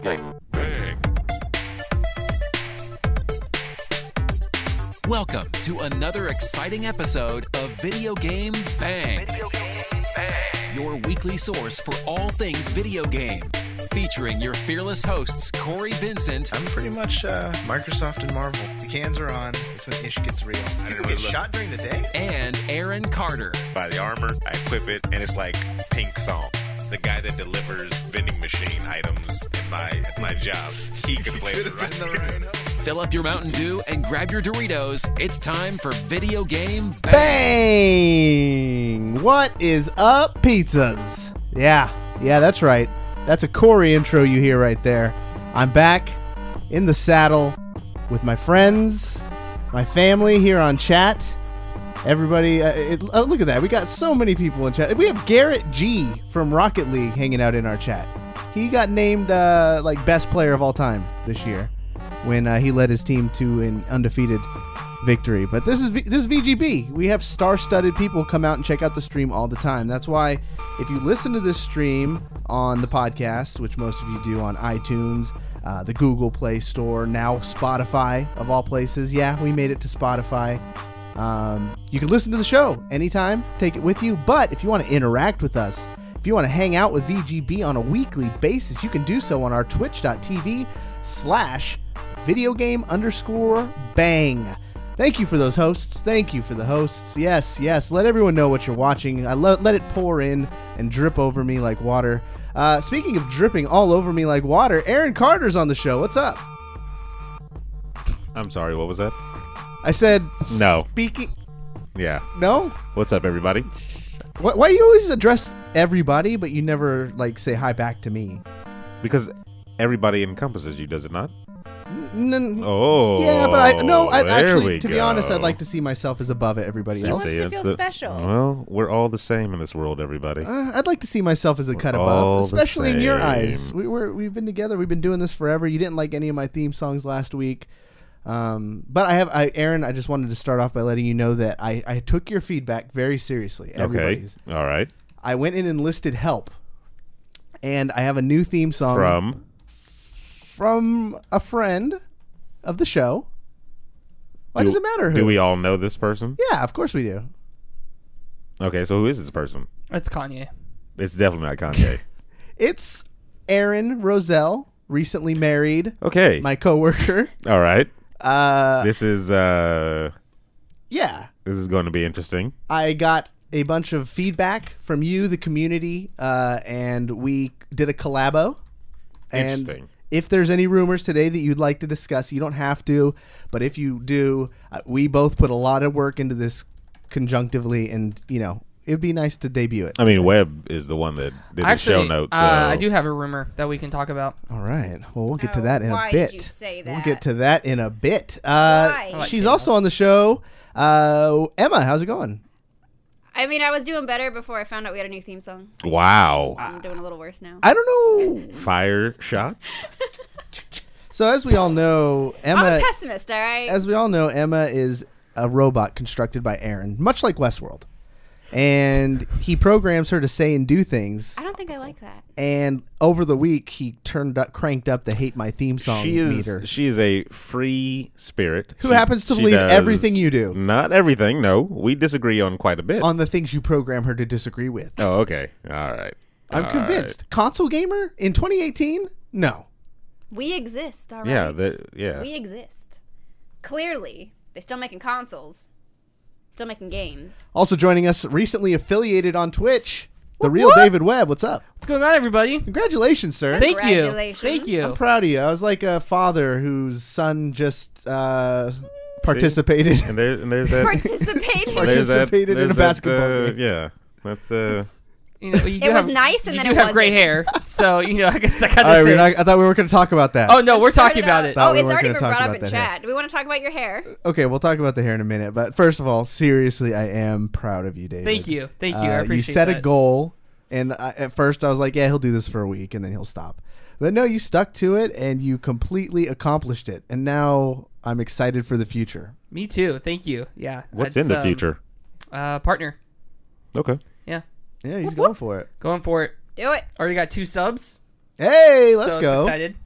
game. Bang. Welcome to another exciting episode of Video Game Bang. Your weekly source for all things video game. Featuring your fearless hosts, Cory Vincent. I'm pretty much Microsoft and Marvel. The cans are on. It's when ish gets real. People get shot during the day? And Aaron Carter. Buy the armor, I equip it, and it's like pink thong. The guy that delivers vending machine items at my job, he can play the right. Fill up your Mountain Dew and grab your Doritos. It's time for Video Game Bang! What is up, pizzas? Yeah, that's right. That's a Cory intro you hear right there. I'm back in the saddle with my friends, my family here on chat. Everybody, look at that. We got so many people in chat. We have Garrett G from Rocket League hanging out in our chat. He got named like best player of all time this year when he led his team to an undefeated victory. But this is VGB. We have star-studded people come out and check out the stream all the time. That's why if you listen to this stream on the podcast, which most of you do on iTunes, the Google Play Store, now Spotify of all places. Yeah, we made it to Spotify. You can listen to the show anytime, take it with you. But if you want to interact with us, if you want to hang out with VGB on a weekly basis, you can do so on our twitch.tv/videogame_bang. Thank you for those hosts. Thank you for the hosts. Yes. Let everyone know what you're watching. Let it pour in and drip over me like water. Speaking of dripping all over me like water, Aaron Carter's on the show. What's up? I'm sorry, what was that? I said no. Speaking. Yeah. No? What's up, everybody? Why do you always address everybody, but you never like say hi back to me? Because everybody encompasses you, does it not? Oh. Yeah, but to be honest, I'd like to see myself as above everybody else. He wants to feel special. Well, we're all the same in this world, everybody. I'd like to see myself as a cut above, especially in your eyes. We've been together. We've been doing this forever. You didn't like any of my theme songs last week. But Aaron, I just wanted to start off by letting you know that I took your feedback very seriously. Everybody's. Okay. All right. I went in and enlisted help, and I have a new theme song from a friend of the show. Why does it matter who? Do we all know this person? Yeah, of course we do. Okay, so who is this person? It's Kanye. It's definitely not Kanye. It's Aaron Roselle, recently married. Okay. My coworker. All right. This is This is going to be interesting. I got a bunch of feedback from you, the community, and we did a collabo. Interesting. If there's any rumors today that you'd like to discuss, you don't have to, but if you do, we both put a lot of work into this conjunctively, and it'd be nice to debut it. I mean, Webb is the one that did the show notes. So. I do have a rumor that we can talk about. All right. Well, we'll get to that in a bit. Why did you say that? We'll get to that in a bit. Why? She's also on the show. Emma, how's it going? I mean, I was doing better before I found out we had a new theme song. Wow. I'm doing a little worse now. I don't know. Fire shots? So as we all know, Emma... I'm a pessimist, all right? As we all know, Emma is a robot constructed by Aaron, much like Westworld. And he programs her to say and do things. I don't think I like that. And over the week, he cranked up the hate my theme song meter. She is a free spirit. Who happens to believe everything you do. Not everything, no. We disagree on quite a bit. On the things you program her to disagree with. Oh, okay. All right. I'm convinced. Right. Console gamer in 2018? No. We exist, all right? Yeah. We exist. Clearly. They're still making consoles. Still making games. Also joining us, recently affiliated on Twitch, the real David Webb. What's up? What's going on, everybody? Congratulations, sir. Thank you. I'm proud of you. I was like a father whose son just participated. And there's that. Participated in a basketball game. Yeah. That's it was nice, and then it wasn't. You do have gray hair, so I guess that kind of. All right, I thought we were going to talk about that. Oh no, we're talking about it. Oh, it's already been brought up in chat. Do we want to talk about your hair? Okay, we'll talk about the hair in a minute. But first of all, seriously, I am proud of you, David. Thank you. I appreciate you set that. a goal, and at first I was like, yeah, he'll do this for a week, and then he'll stop. But no, you stuck to it, and you completely accomplished it. And now I'm excited for the future. Me too. Thank you. Yeah. What's in the future? Partner. Okay. Yeah. Yeah, he's going for it. Going for it. Do it. Already got 2 subs. Hey, let's go. Excited.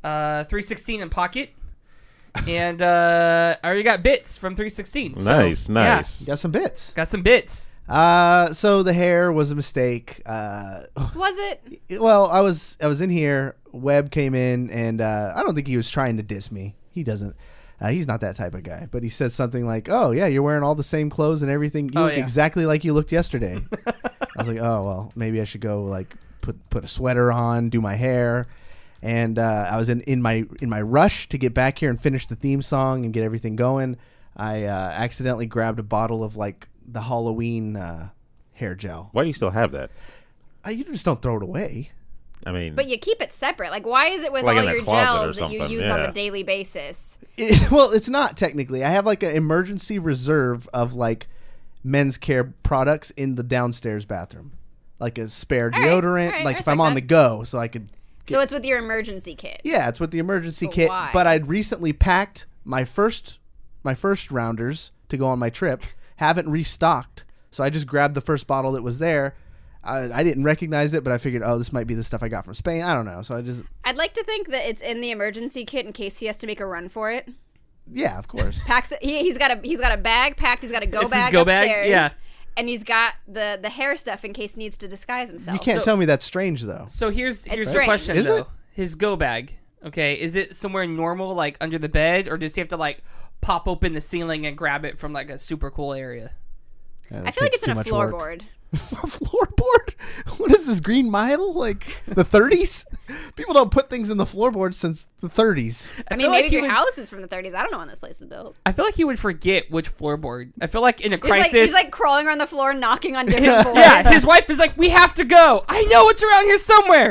316 in pocket. And I already got bits from 316. So, Nice. You got some bits. Got some bits. So the hair was a mistake. Was it? Well, I was in here. Webb came in, and I don't think he was trying to diss me. He doesn't. He's not that type of guy. But he says something like, "Oh yeah, you're wearing all the same clothes and everything. You look exactly like you looked yesterday." I was like, "Oh well, maybe I should go like put a sweater on, do my hair." And I was in my rush to get back here and finish the theme song and get everything going. I accidentally grabbed a bottle of like the Halloween hair gel. Why do you still have that? You just don't throw it away. I mean, But you keep it separate. Like, why is it with like all in a your closet or gels that you something, use on yeah. a daily basis? Well, it's not technically. I have like an emergency reserve of like men's care products in the downstairs bathroom, like a spare deodorant. all right, like I if I'm respect on the that. go, so I could. So it's with your emergency kit. Yeah, it's with the emergency But kit. why? But I'd recently packed my first rounders to go on my trip. Haven't restocked, so I just grabbed the first bottle that was there. I didn't recognize it, but I figured, oh, this might be the stuff I got from Spain. I don't know. So I'd like to think that it's in the emergency kit in case he has to make a run for it. yeah, of course. Packs it. He's got a bag packed. He's got a go It's his bag go bag, upstairs. yeah. And he's got the hair stuff in case he needs to disguise himself. You can't So- tell me that's strange though. So here's the strange. question, Is though. it? His go bag, okay, is it somewhere normal, like under the bed, or does he have to, like, pop open the ceiling and grab it from, like, a super cool area? I feel like it's in a floorboard. A floorboard? What is this, Green Mile? Like the 30s? People don't put things in the floorboard since the 30s. I mean, feel maybe like he your would- house is from the 30s. I don't know when this place is built. I feel like he would forget which floorboard. I feel like in a He's like, crisis... he's like crawling around the floor, knocking on different boards. yeah, his wife is like, we have to go. I know it's around here somewhere.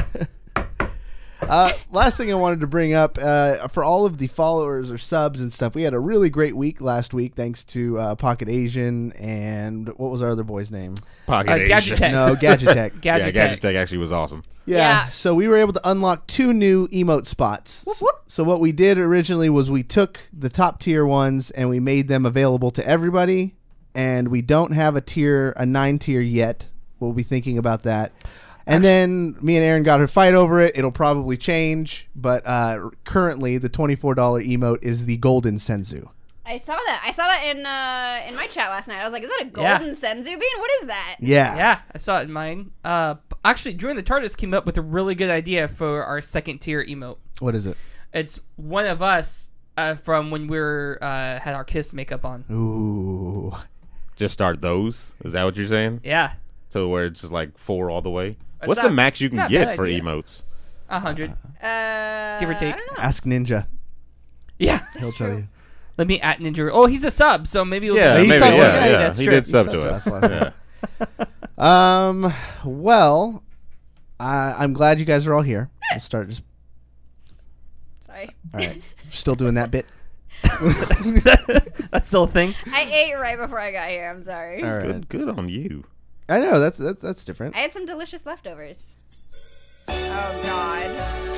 Last thing I wanted to bring up, for all of the followers or subs and stuff, we had a really great week last week thanks to Pocket Asian and what was our other boy's name? Pocket Asian. Gadget Tech. No, Gadget Tech. Yeah, Gadget Gadget Tech. Tech actually was awesome. Yeah, Yeah. so we were able to unlock 2 new emote spots. So what we did originally was we took the top tier ones and we made them available to everybody, and we don't have a 9 tier yet. We'll be thinking about that. And then me and Aaron got a fight over it. It'll probably change, but currently the $24 emote is the Golden Senzu. I saw that. I saw that in my chat last night. I was like, is that a Yeah. golden senzu bean? What is that? Yeah. Yeah, I saw it in mine. Actually, Drew and the TARDIS came up with a really good idea for our second tier emote. What is it? It's one of us from when we were had our kiss makeup on. Ooh. Just start those. Is that what you're saying? Yeah, So where it's just like 4 all the way. It's What's not- the max you it's can not a get bad for idea. emotes? 100. Give or take. I don't know. Ask Ninja. Yeah. He'll tell you. Let me at Ninja. Oh, he's a sub, so maybe we'll Yeah, He maybe. subbed, Yeah, yeah, that's he true. did sub He to subbed us. to us last Yeah. Well, I'm glad you guys are all here. We'll start just. Sorry. All right. Still doing that bit. That's still a thing. I ate right before I got here. I'm sorry. All right. Good on you. I know that's different. I had some delicious leftovers. Oh, God.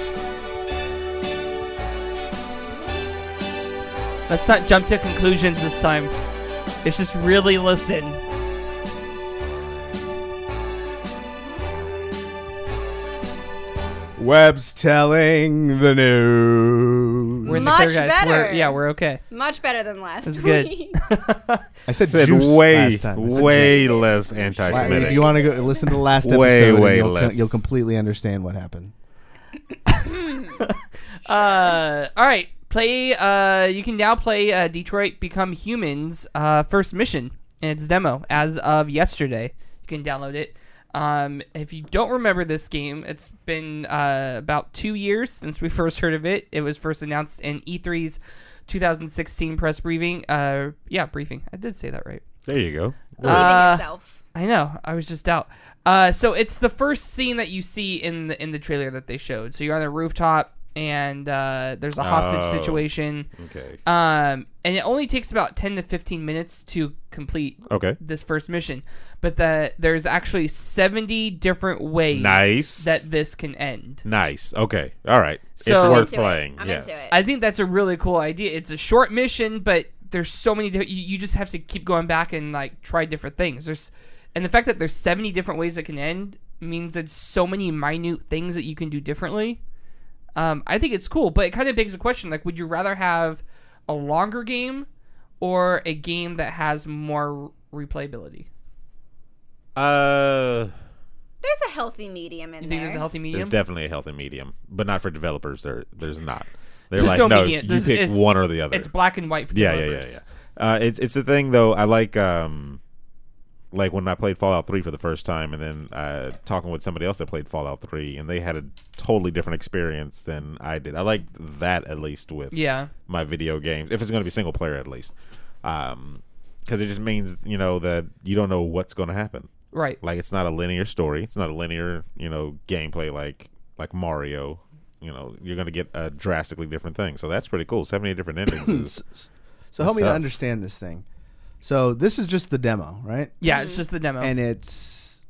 Let's not jump to conclusions this time. Let's just really listen. Webb's telling the news. We're in Much the clear, guys. better. We're okay. Much better than last That's good. week. I said Said juice way, last time. I said way juice. less If anti-Semitic. you want to go listen to the last episode, Way, and way you'll, less. you'll completely understand what happened. All right. Play. You can now play Detroit Become Humans first mission in its demo as of yesterday. You can download it. If you don't remember this game, it's been about 2 years since we first heard of it. It was first announced in E3's 2016 press briefing. Briefing. I did say that right. There you go. Believe in yourself. I know. I was just out. So it's the first scene that you see in the trailer that they showed. So you're on a rooftop and there's a hostage situation. Okay. And it only takes about 10 to 15 minutes to complete Okay. this first mission. But there's actually 70 different ways Nice. that this can end. Nice. Okay. All right. So- it's I'm worth into it. playing. I'm yes. into it. I think that's a really cool idea. It's a short mission, but there's so many you just have to keep going back and like try different things. And the fact that there's 70 different ways it can end means that so many minute things that you can do differently. I think it's cool, but it kind of begs the question, like, would you rather have a longer game or a game that has more replayability? There's a healthy medium in You there. think there's a healthy medium? There's definitely a healthy medium, but not for developers. There's not. They're There's like, no no, medium. you pick It's- one or the other. It's black and white for Yeah. developers. It's the thing though. I like when I played Fallout 3 for the first time, and then talking with somebody else that played Fallout 3, and they had a totally different experience than I did. I like that at least with my video games, if it's going to be single player at least, because it just means that you don't know what's going to happen. Right. Like it's not a linear story. It's not a linear gameplay like Mario. You're going to get a drastically different thing. So that's pretty cool. 78 different endings. So help me to tough. understand this thing. So this is just the demo, right? Yeah, it's just the demo. And it's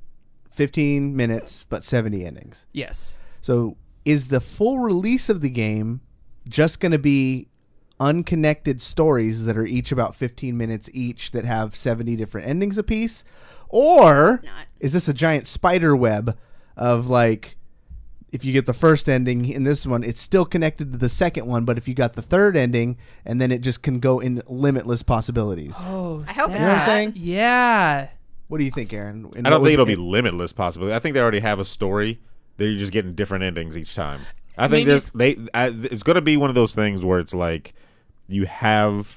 15 minutes, but 70 endings. Yes. So is the full release of the game just going to be unconnected stories that are each about 15 minutes each that have 70 different endings apiece? Or Not. is this a giant spider web of like, if you get the first ending in this one, it's still connected to the second one, but if you got the third ending, and then it just can go in limitless possibilities. Oh, I hope it's You know what I'm that. saying? Yeah. What do you think, Aaron? And I don't what think would- it'll be limitless possibility. I think they already have a story. They're just getting different endings each time. I think Maybe it's going to be one of those things where it's like they have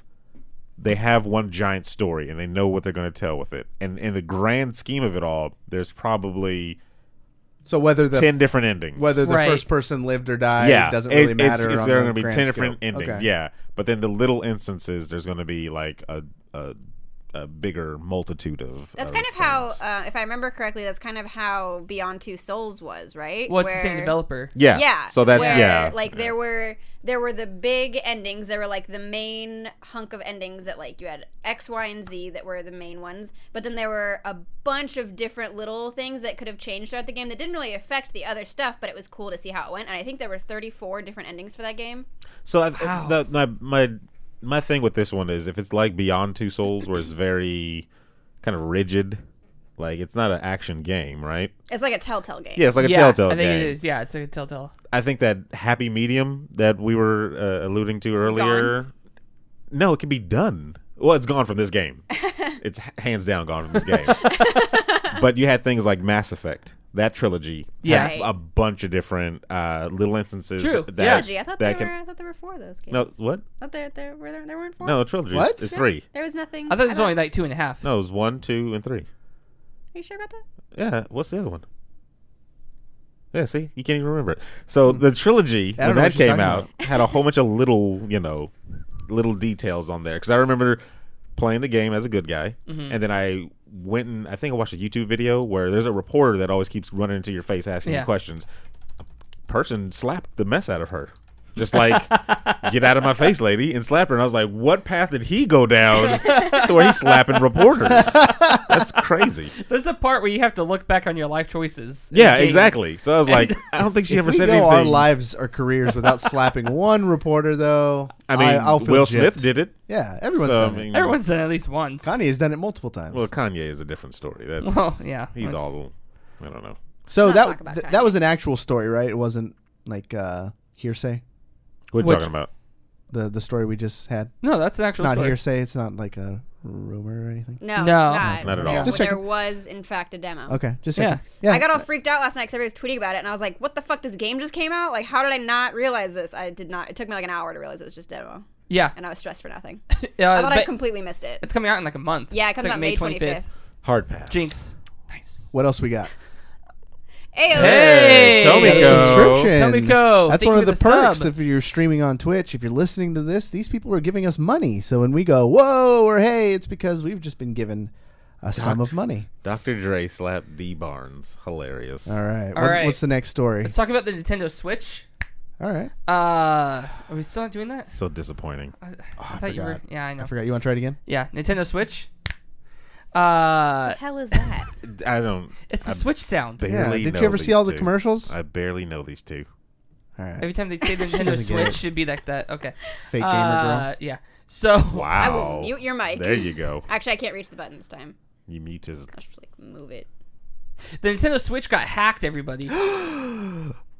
one giant story and they know what they're going to tell with it. And in the grand scheme of it all, there's probably So whether the 10 different endings. whether the Right. first person lived or died yeah, doesn't really matter. It's on there are the going to be grand 10 different scope. endings. Okay. Yeah, but then the little instances, there's going to be like a bigger multitude of. That's of kind of how, things. if I remember correctly, that's kind of how Beyond Two Souls was, right? Well, it's the same developer. Yeah. Yeah. So that's where, Like there were the big endings. There were like the main hunk of endings that like you had X, Y, and Z that were the main ones. But then there were a bunch of different little things that could have changed throughout the game that didn't really affect the other stuff. But it was cool to see how it went. And I think there were 34 different endings for that game. So Wow. my thing with this one is if it's like Beyond Two Souls, where it's very kind of rigid, like it's not an action game, right? It's like a Telltale game. Yeah, it's like a Yeah, Telltale I think game. it is. Yeah, it's like a Telltale. I think that happy medium that we were alluding to earlier, no, it can be done. Well, it's gone from this game. It's hands down gone from this game. But you had things like Mass Effect. That trilogy Yeah. had a bunch of different little instances. True. That, Trilogy. I thought that there were 4 of those games. No, what? I thought there weren't 4. No, a trilogy. What? It's 3. There was nothing. I thought it was don't- only like 2.5. No, it was 1, 2, and 3. Are you sure about that? Yeah, what's the other one? Yeah, see, you can't even remember it. So the trilogy, I don't when know that what you're came talking out, had a whole bunch of little, little details on there. Because I remember playing the game as a good guy, and then I went and I think I watched a YouTube video where there's a reporter that always keeps running into your face asking you questions. A person slapped the mess out of her. Just like, get out of my face, lady, and slapped her. And I was like, what path did he go down to where he's slapping reporters? That's crazy. There's the part where you have to look back on your life choices. in Yeah, the game. exactly. So I was like, I don't think she If ever we said go anything. our lives or careers without slapping one reporter, though, I mean, I'll feel Will gypped. Smith did it. Yeah, everyone's So, done it. Everyone's done it at least once. Kanye has done it multiple times. Well, Kanye is a different story. That's Well, yeah, He's that's- all, I don't know. so Let's not talk about that Kanye. was an actual story, right? It wasn't like hearsay. What are you Which- talking about? The story we just had. No, that's an It's actual not story. hearsay. It's not like a rumor or anything. No, No. it's not. Not at all. There, Just there checking. was, in fact, a demo. Okay, just Yeah. checking. Yeah. I got all freaked out last night because everybody was tweeting about it, and I was like, what the fuck, this game just came out? Like, how did I not realize this? I did not. It took me like an hour to realize it was just demo, Yeah. and I was stressed for nothing. Yeah, I thought I but completely missed it. it's coming out in like a month. Yeah, it comes It's like out May 25th. Hard pass. Jinx. Nice. What else we got? Ayo. Hey, Tomiko. Got a subscription. Tomiko, That's thank one you of the for the perks sub. if you're streaming on Twitch. If you're listening to this, these people are giving us money. So when we go, whoa, or hey, it's because we've just been given a sum of money. Dr. Dre slapped D. Barnes. Hilarious. All right. All right. What's the next story? Let's talk about the Nintendo Switch. All right. Are we still not doing that? So disappointing. I thought you were. Yeah, I know. I forgot. You want to try it again? Yeah, Nintendo Switch. What the hell is that? I don't. It's the I Switch sound. barely Yeah. Did know you ever see these all the two. commercials? I barely know these two. All right. Every time they say the Nintendo doesn't get Switch, it. should be like that. Okay. Fake gamer girl. Yeah. So. Wow. I will mute your mic. There you go. Actually, I can't reach the button this time. You mute his. I'll just like move it. The Nintendo Switch got hacked, everybody.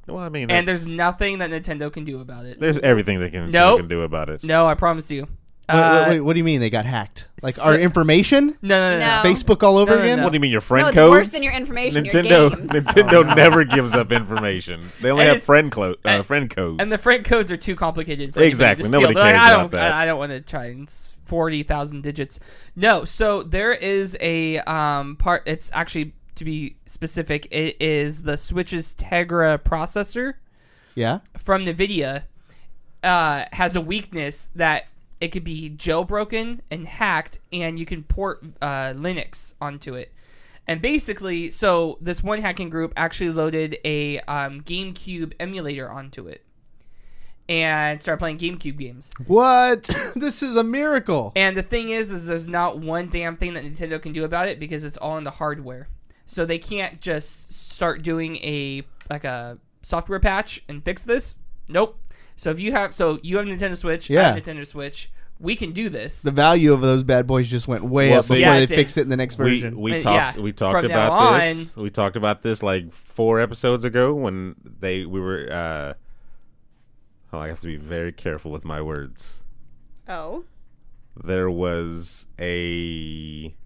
Well, I mean, And there's nothing that Nintendo can do about it. there's everything that Nintendo Nope. can do about it. No, I promise you. Wait, what do you mean they got hacked? Like our information? No. No. Facebook all over No, again? What do you mean, your friend No, it's codes? worse than your information, your Nintendo, games. Nintendo never gives up information. They only And have it's- friend codes. And the friend codes are too complicated for Exactly. anybody to Nobody steal. They're cares like, about that. I don't want to try and 40,000 digits. No, so there is a part. It's actually, to be specific, it is the Switch's Tegra processor Yeah. from NVIDIA has a weakness that it could be jailbroken and hacked, and you can port Linux onto it. And basically, so this one hacking group actually loaded a GameCube emulator onto it and started playing GameCube games. What? This is a miracle. And the thing is there's not one damn thing that Nintendo can do about it because it's all in the hardware. So they can't just start doing a software patch and fix this. Nope. So if you have Nintendo Switch, I have Nintendo Switch, we can do this. The value of those bad boys just went way up before they fixed it in the next version. We And talked from now about this. on- We talked about this like 4 episodes ago when we were. I have to be very careful with my words. Oh. There was a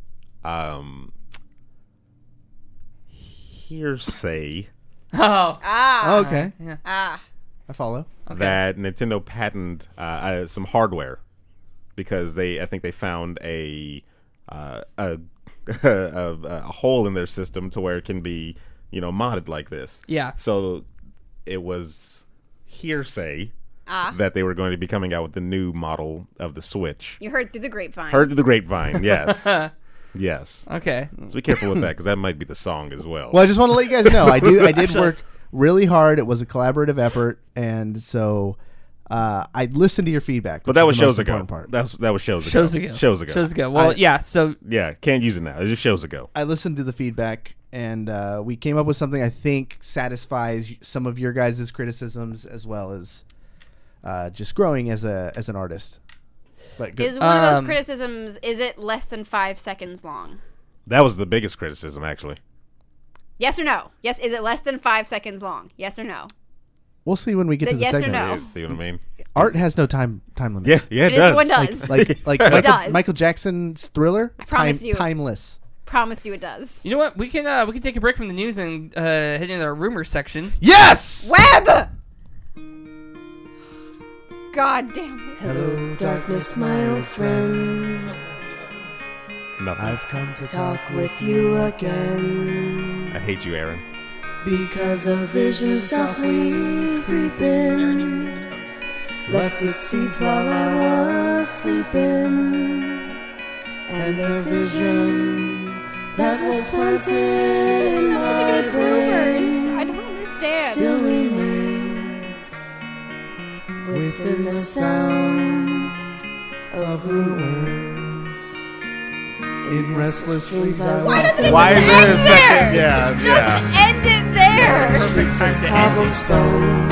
hearsay Oh. Ah. Okay. Yeah. Ah. I follow. that Nintendo patented some hardware because I think they found a hole in their system to where it can be modded like this. Yeah. So it was hearsay that they were going to be coming out with the new model of the Switch. You heard through the grapevine. Heard through the grapevine, yes. Yes. Okay. So be careful with that because that might be the song as well. Well, I just want to let you guys know I did work really hard. It was a collaborative effort, and so I listened to your feedback. But that which was is the most shows ago. important part. That was shows ago. Shows ago. Well, so Yeah, can't use it now. It's just shows ago. I listened to the feedback, and we came up with something I think satisfies some of your guys' criticisms as well as just growing as an artist. But good. Is one of those criticisms, is it less than 5 seconds long? That was the biggest criticism, actually. Yes or no? Yes, is it less than 5 seconds long? Yes or no? We'll see when we get to the Yes or segment. no? See what I mean? Art has no time limit. Yeah, it This does. one does. Like It does. Michael Jackson's Thriller. I promise you. Timeless. Promise you it does. you know what? We can take a break from the news and head into our rumors section. Yes. Webb! God damn it. Hello, darkness, my old friend. Nothing. I've come to Talk with you again. I hate you, Aaron. Because a vision softly creeping left its seeds while I was sleeping. And a vision that was planted in my brain I don't understand. still remains within the sound of rumors. in restless dreams. Why doesn't it Why just is there a end second? there? Yeah, Just yeah. end it there. Perfect time to end. Cobblestone,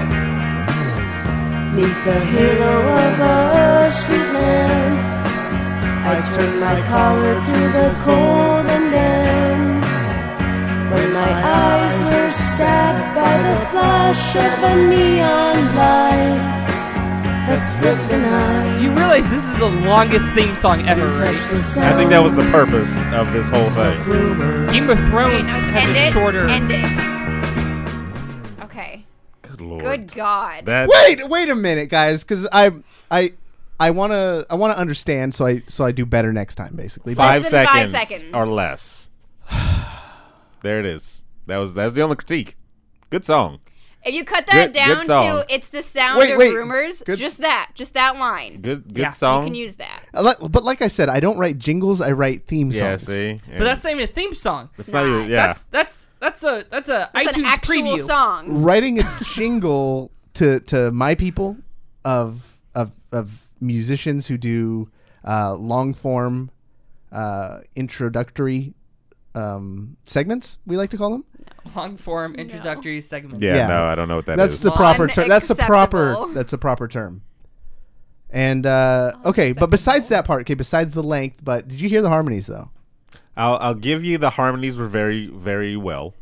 neath the halo of a street lamp, I turned my collar to the cold and damp. When my eyes were stabbed by the flash of a neon light that's ripping high. You realize this is the longest theme song ever, right? I think that was the purpose of this whole thing. Game of Thrones Okay, no, has end a it. shorter. End it. Okay. Good lord. Good God. That Wait a minute, guys, because I wanna understand, so I do better next time. Basically, five Less than 5 seconds seconds. or less. There it is. That was the only critique. Good song. If you cut that Good down song. to it's the sound Wait, of wait. rumors, Good just that line. Good Yeah. song. You can use that. But like I said, I don't write jingles. I write theme Yeah, songs. see. But that's not even a theme song. It's not even. Yeah. That's a It's iTunes an actual preview. song. Writing a jingle to my people of musicians who do long form introductory segments, we like to call them. Long form introductory segment. Yeah, Yeah. no, I don't know what that That's is. the proper term. That's the Unacceptable. proper term. And okay, but besides that part, besides the length, but did you hear the harmonies though? I'll give you the harmonies were very, very well.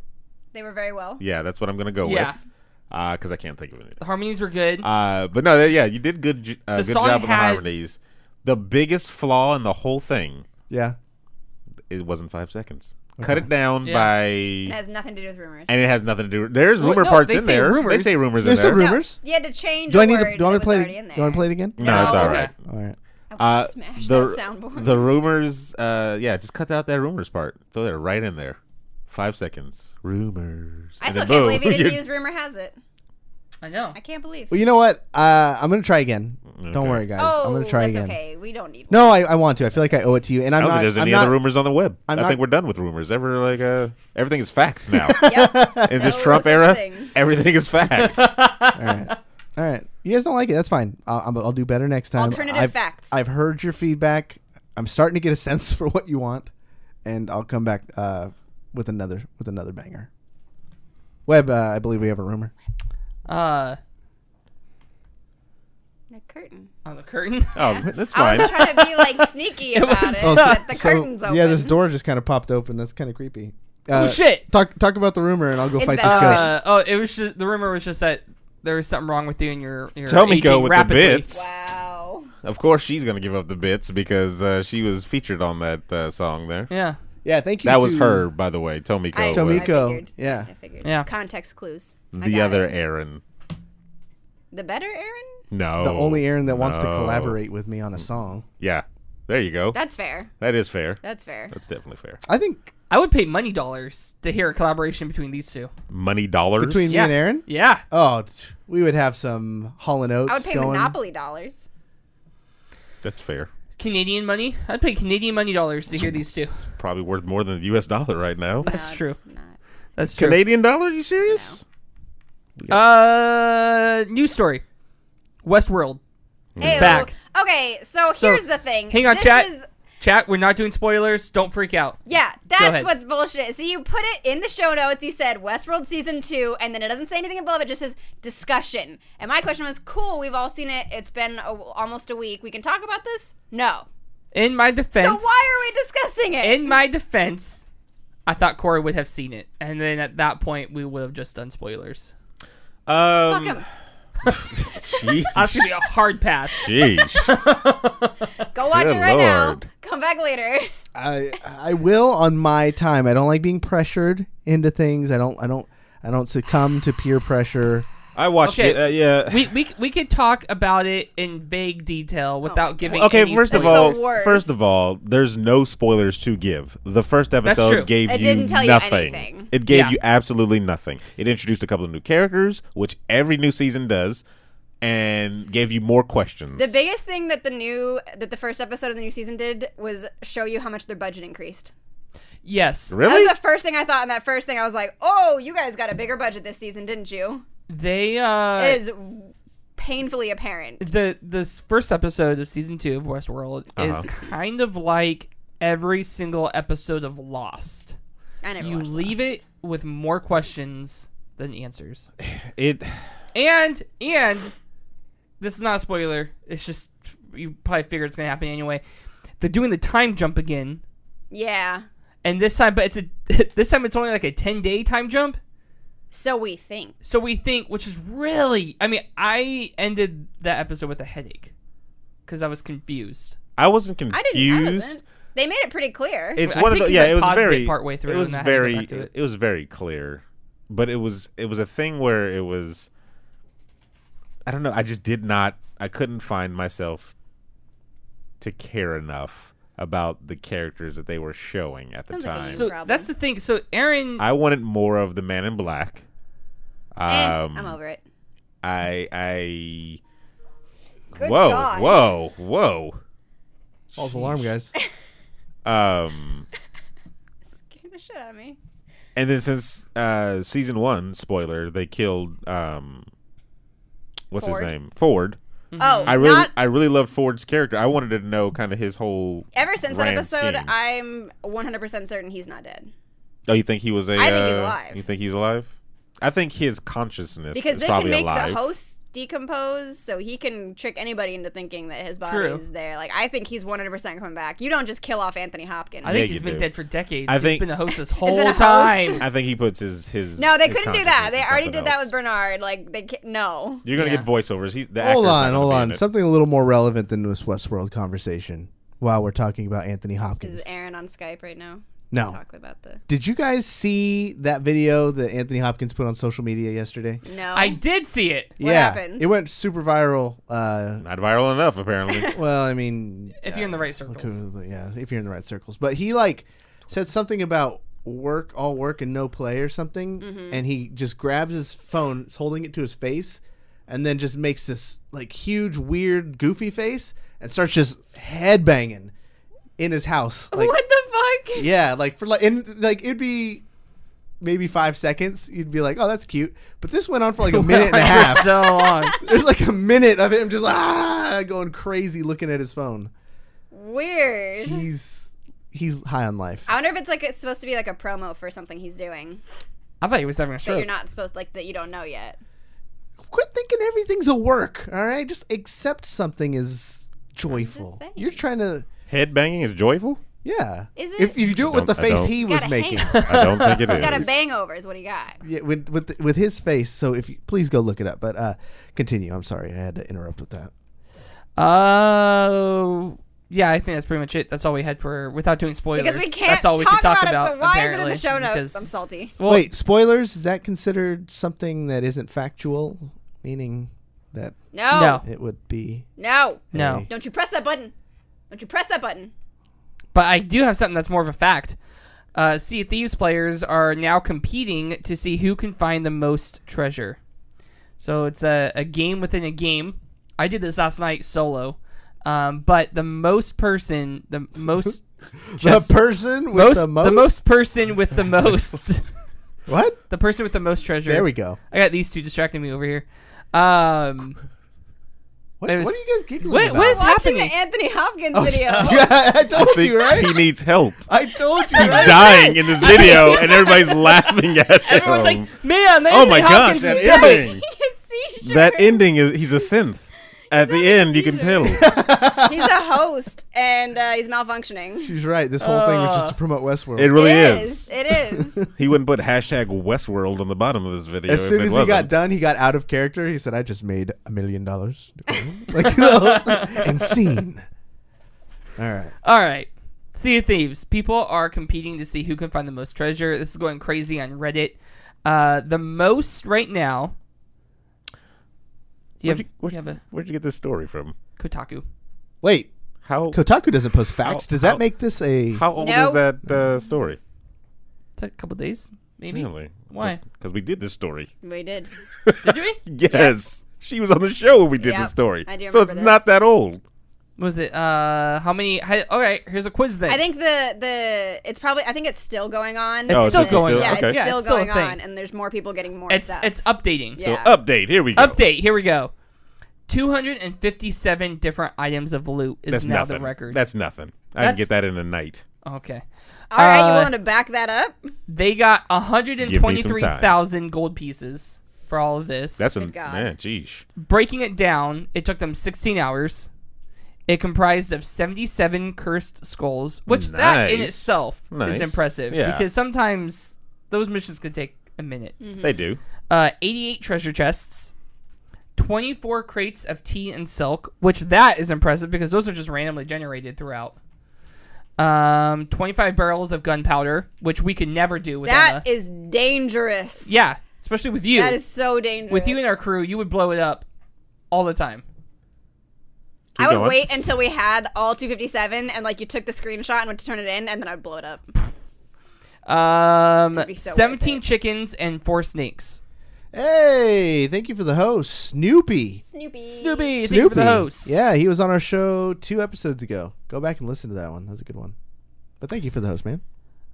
They were very well. Yeah, that's what I'm gonna go Yeah. with. Because I can't think of anything. The harmonies were good. But no, yeah, you did good good song job with the had- harmonies. The biggest flaw in the whole thing, Yeah. it wasn't 5 seconds. Cut it down Yeah. by, It has nothing to do with rumors. and it has nothing to do. There's Well, rumor no, parts they in say there. rumors. They say rumors There's in there. some rumors. You had to change Do a I need word to? Do you want that to play was it? already in Do there. you want to play it again? No, it's No, all okay. right. All right. I would smash that soundboard. The rumors, yeah, just cut out that rumors part. Throw that right in there. 5 seconds. Rumors. I And still then can't boom, believe you didn't you're- use rumor has it. I know. I can't believe. Well, you know what? I'm gonna try again. Don't Okay. worry, guys. Oh, I'm gonna try that's again. okay. We don't need. No, I want to. I feel like I owe it to you, and I I'm don't not. think there's any I'm other not, rumors on the web. I'm I not- think we're done with rumors. Everything is fact now. Yep. In this No Trump such era, thing. everything is fact. All right. All right. You guys don't like it? That's fine. I'll do better next time. Alternative facts. I've heard your feedback. I'm starting to get a sense for what you want, and I'll come back with another banger. Webb, I believe we have a rumor. The curtain. On the curtain. Oh, that's I fine. was trying to be like sneaky about it, but the curtain's open. Yeah, this door just kind of popped open. That's kind of creepy. Oh, shit. Talk about the rumor, and I'll go It's fight bad. this ghost. It was just the rumor was just that there was something wrong with you and your Tomiko aging with rapidly. the bits. Wow. Of course, she's gonna give up the bits because she was featured on that song there. Yeah. Yeah, thank you. That was to her, by the way. Tomiko. I was Tomiko. figured. Yeah. I figured. Yeah. Context clues. I the got other it. Aaron. The better Aaron? No, The only Aaron that wants to no. collaborate with me on a song. Yeah, there you go. That's fair. That is fair. That's fair. That's definitely fair. I think I would pay money dollars to hear a collaboration between these two. Money dollars between me Yeah. and Aaron, Yeah. we would have some Hall and Oates I would pay going. Monopoly dollars. That's fair. Canadian money? I'd pay Canadian money dollars to hear these two. Probably worth more than the U.S. dollar right now. That's No, true. it's not. That's true. Canadian dollar? You serious? News story. Westworld. Ew. Back. Okay, so So, here's the thing. Hang on, This chat. is- Chat, we're not doing spoilers. Don't freak out. Yeah, Go that's ahead. what's bullshit. So you put it in the show notes. You said Westworld season 2, and then it doesn't say anything above. It just says discussion. And my question was, cool. We've all seen it. It's been almost a week. We can talk about this. No. In my defense. So why are we discussing it? In my defense, I thought Cory would have seen it, and then at that point we would have just done spoilers. Fuck him. Sheesh. That's gonna be a hard pass. Sheesh. Go watch Good it right now. Lord. Come back later. I will on my time. I don't like being pressured into things. I don't succumb to peer pressure. I watched Okay. it. Yeah. We could talk about it in vague detail without giving. Okay, any first of spoilers. all, the worst. there's no spoilers to give. The first true. episode gave It you didn't tell you nothing. anything. It gave Yeah. you absolutely nothing. It introduced a couple of new characters, which every new season does, and gave you more questions. The biggest thing that the first episode of the new season did was show you how much their budget increased. Yes, Really? That was the first thing I thought, and that first thing I was like, oh, you guys got a bigger budget this season, didn't you? they. It is painfully apparent. This first episode of season 2 of Westworld is kind of like every single episode of Lost. I never You watched leave Lost. it with more questions than answers. It. And this is not a spoiler. It's just you probably figure it's gonna happen anyway. They're doing the time jump again, Yeah. and this time, but this time it's only like a 10-day time jump. So we think. So we think, which is really, I mean, I ended that episode with a headache because I was confused. I wasn't I confused. wasn't. They made it pretty clear. It's I one of think the 'cause I it was paused it very partway through It was and I had to go very back to it. it was very clear, but it was a thing where it was. I don't know. I just did not. I couldn't find myself to care enough about the characters that they were showing at the Sounds like a time. you. So Problem. that's the thing. So Aaron, I wanted more of the Man in Black. I'm over it. I Good whoa, God. whoa. False alarm, guys. Scared the shit out of me. And then since season 1, spoiler, they killed what's Ford? his name? Ford. Oh, I really loved Ford's character. I wanted to know kind of his whole. ever since that grand episode, scheme. I'm 100% certain he's not dead. Oh, you think he was a? I think he's alive. You think he's alive? I think his consciousness Because is they probably can make alive. the host decompose, so he can trick anybody into thinking that his body True. is there. Like, I think he's 100% coming back. You don't just kill off Anthony Hopkins. I think Yeah, he's you been do. dead for decades. I think- he's been a host this been whole a host? time. I think he puts his No, they his couldn't do that. consciousness They in already something did that else. with Bernard. Like, no. You're gonna Yeah. get voiceovers. Hold Hold on. Something a little more relevant than this Westworld conversation. While we're talking about Anthony Hopkins. Is Aaron on Skype right now? No. Talk about the... Did you guys see that video that Anthony Hopkins put on social media yesterday? No. I did see it. What happened? It went super viral. Not viral enough, apparently. Well, I mean, If you're in the right circles. yeah, if you're in the right circles. But he said something about all work and no play or something, and he just grabs his phone, is holding it to his face, and then just makes this like huge, weird, goofy face and starts just headbanging in his house. Like, what the fuck? yeah, it'd be maybe 5 seconds. You'd be like, oh, that's cute. But this went on for like a minute and a half. So long. There's like a minute of him just going crazy looking at his phone. Weird. He's high on life. I wonder if it's supposed to be like a promo for something he's doing I thought he was having a that stroke. you're not supposed that you don't know yet. Quit thinking everything's a work, all right? Just accept something is joyful. saying. You're trying to, Headbanging is joyful? yeah. Is it? If you do it with the I face don't. he He's was got a making. hang- I don't think it is. He's got a bang over is what he got. Yeah, with his face. So if you please go look it up. But continue. I'm sorry, I had to interrupt with that. Yeah, I think that's pretty much it. That's all we had for without doing spoilers. Because we can't that's all we talk could talk about it, so why is it in the apparently, show notes? because- I'm salty. Well, Wait, spoilers? Is that considered something that isn't factual? Meaning that No. it would be No. No. Don't you press that button. Don't you press that button. But I do have something that's more of a fact. Sea of Thieves players are now competing to see who can find the most treasure. So it's a game within a game. I did this last night solo. But the most person with the most person with the most what? the person with the most treasure. There we go. I got these two distracting me over here. What It are was- you guys giggling What- about? what is Watching happening? the Anthony Hopkins video. Yeah, I told think you, right? he needs help. I told you, He's right? dying in this video, and everybody's laughing at him. Everyone's like, man, oh my gosh, Hopkins that is dead." ending. He can see That ending is he's a synth. At the end, you can tell. He's a host, and he's malfunctioning. She's right. This whole thing was just to promote Westworld. It really It is. It is. He wouldn't put hashtag Westworld on the bottom of this video. As if soon it as he wasn't. got done, he got out of character. He said, "I just made $1 million." Like, and scene. All right. All right. Sea of Thieves. People are competing to see who can find the most treasure. This is going crazy on Reddit. The most right now. Where'd You have a you get this story from? Kotaku. Wait, How Kotaku doesn't post facts. Does that how- make this a? how old No. is that story? It's a couple days, maybe. Really? Why? Because we did this story. We did. Did we? Yes. She was on the show when we did Yep, this story. I do So it's remember not this. that old. Was it? How many? All right. Here's a quiz then. I think it's probably. I think it's still going on. It's Oh, still it's going still- on. Yeah, okay. it's Yeah, still it's still a going thing. on, and there's more people getting more It's stuff. it's updating. So Yeah. update. Here we go. Update. Here we go. 257 different items of loot is That's now nothing. the record. That's nothing. I can That's- get that in a night. Okay. All right, you Uh, willing to back that up? They got 123,000 gold pieces for all of this. That's Good God. man. Geesh. Breaking it down, it took them 16 hours. It comprised of 77 cursed skulls, which that in Nice. itself Nice. is impressive. Yeah. Because sometimes those missions could take a minute. They do. 88 treasure chests. 24 crates of tea and silk, which that is impressive because those are just randomly generated throughout. 25 barrels of gunpowder, which we could never do with Emma. That is dangerous. Yeah, especially with you. That is so dangerous. With you and our crew, you would blow it up all the time. Keep I would going. wait until we had all 257, and like you took the screenshot and went to turn it in, and then I'd blow it up. It'd be so 17 worth it. chickens and 4 snakes. Hey, thank you for the host, Snoopy. Snoopy. Snoopy, thank you for the host. Yeah, he was on our show 2 episodes ago. Go back and listen to that one. That was a good one. But thank you for the host, man.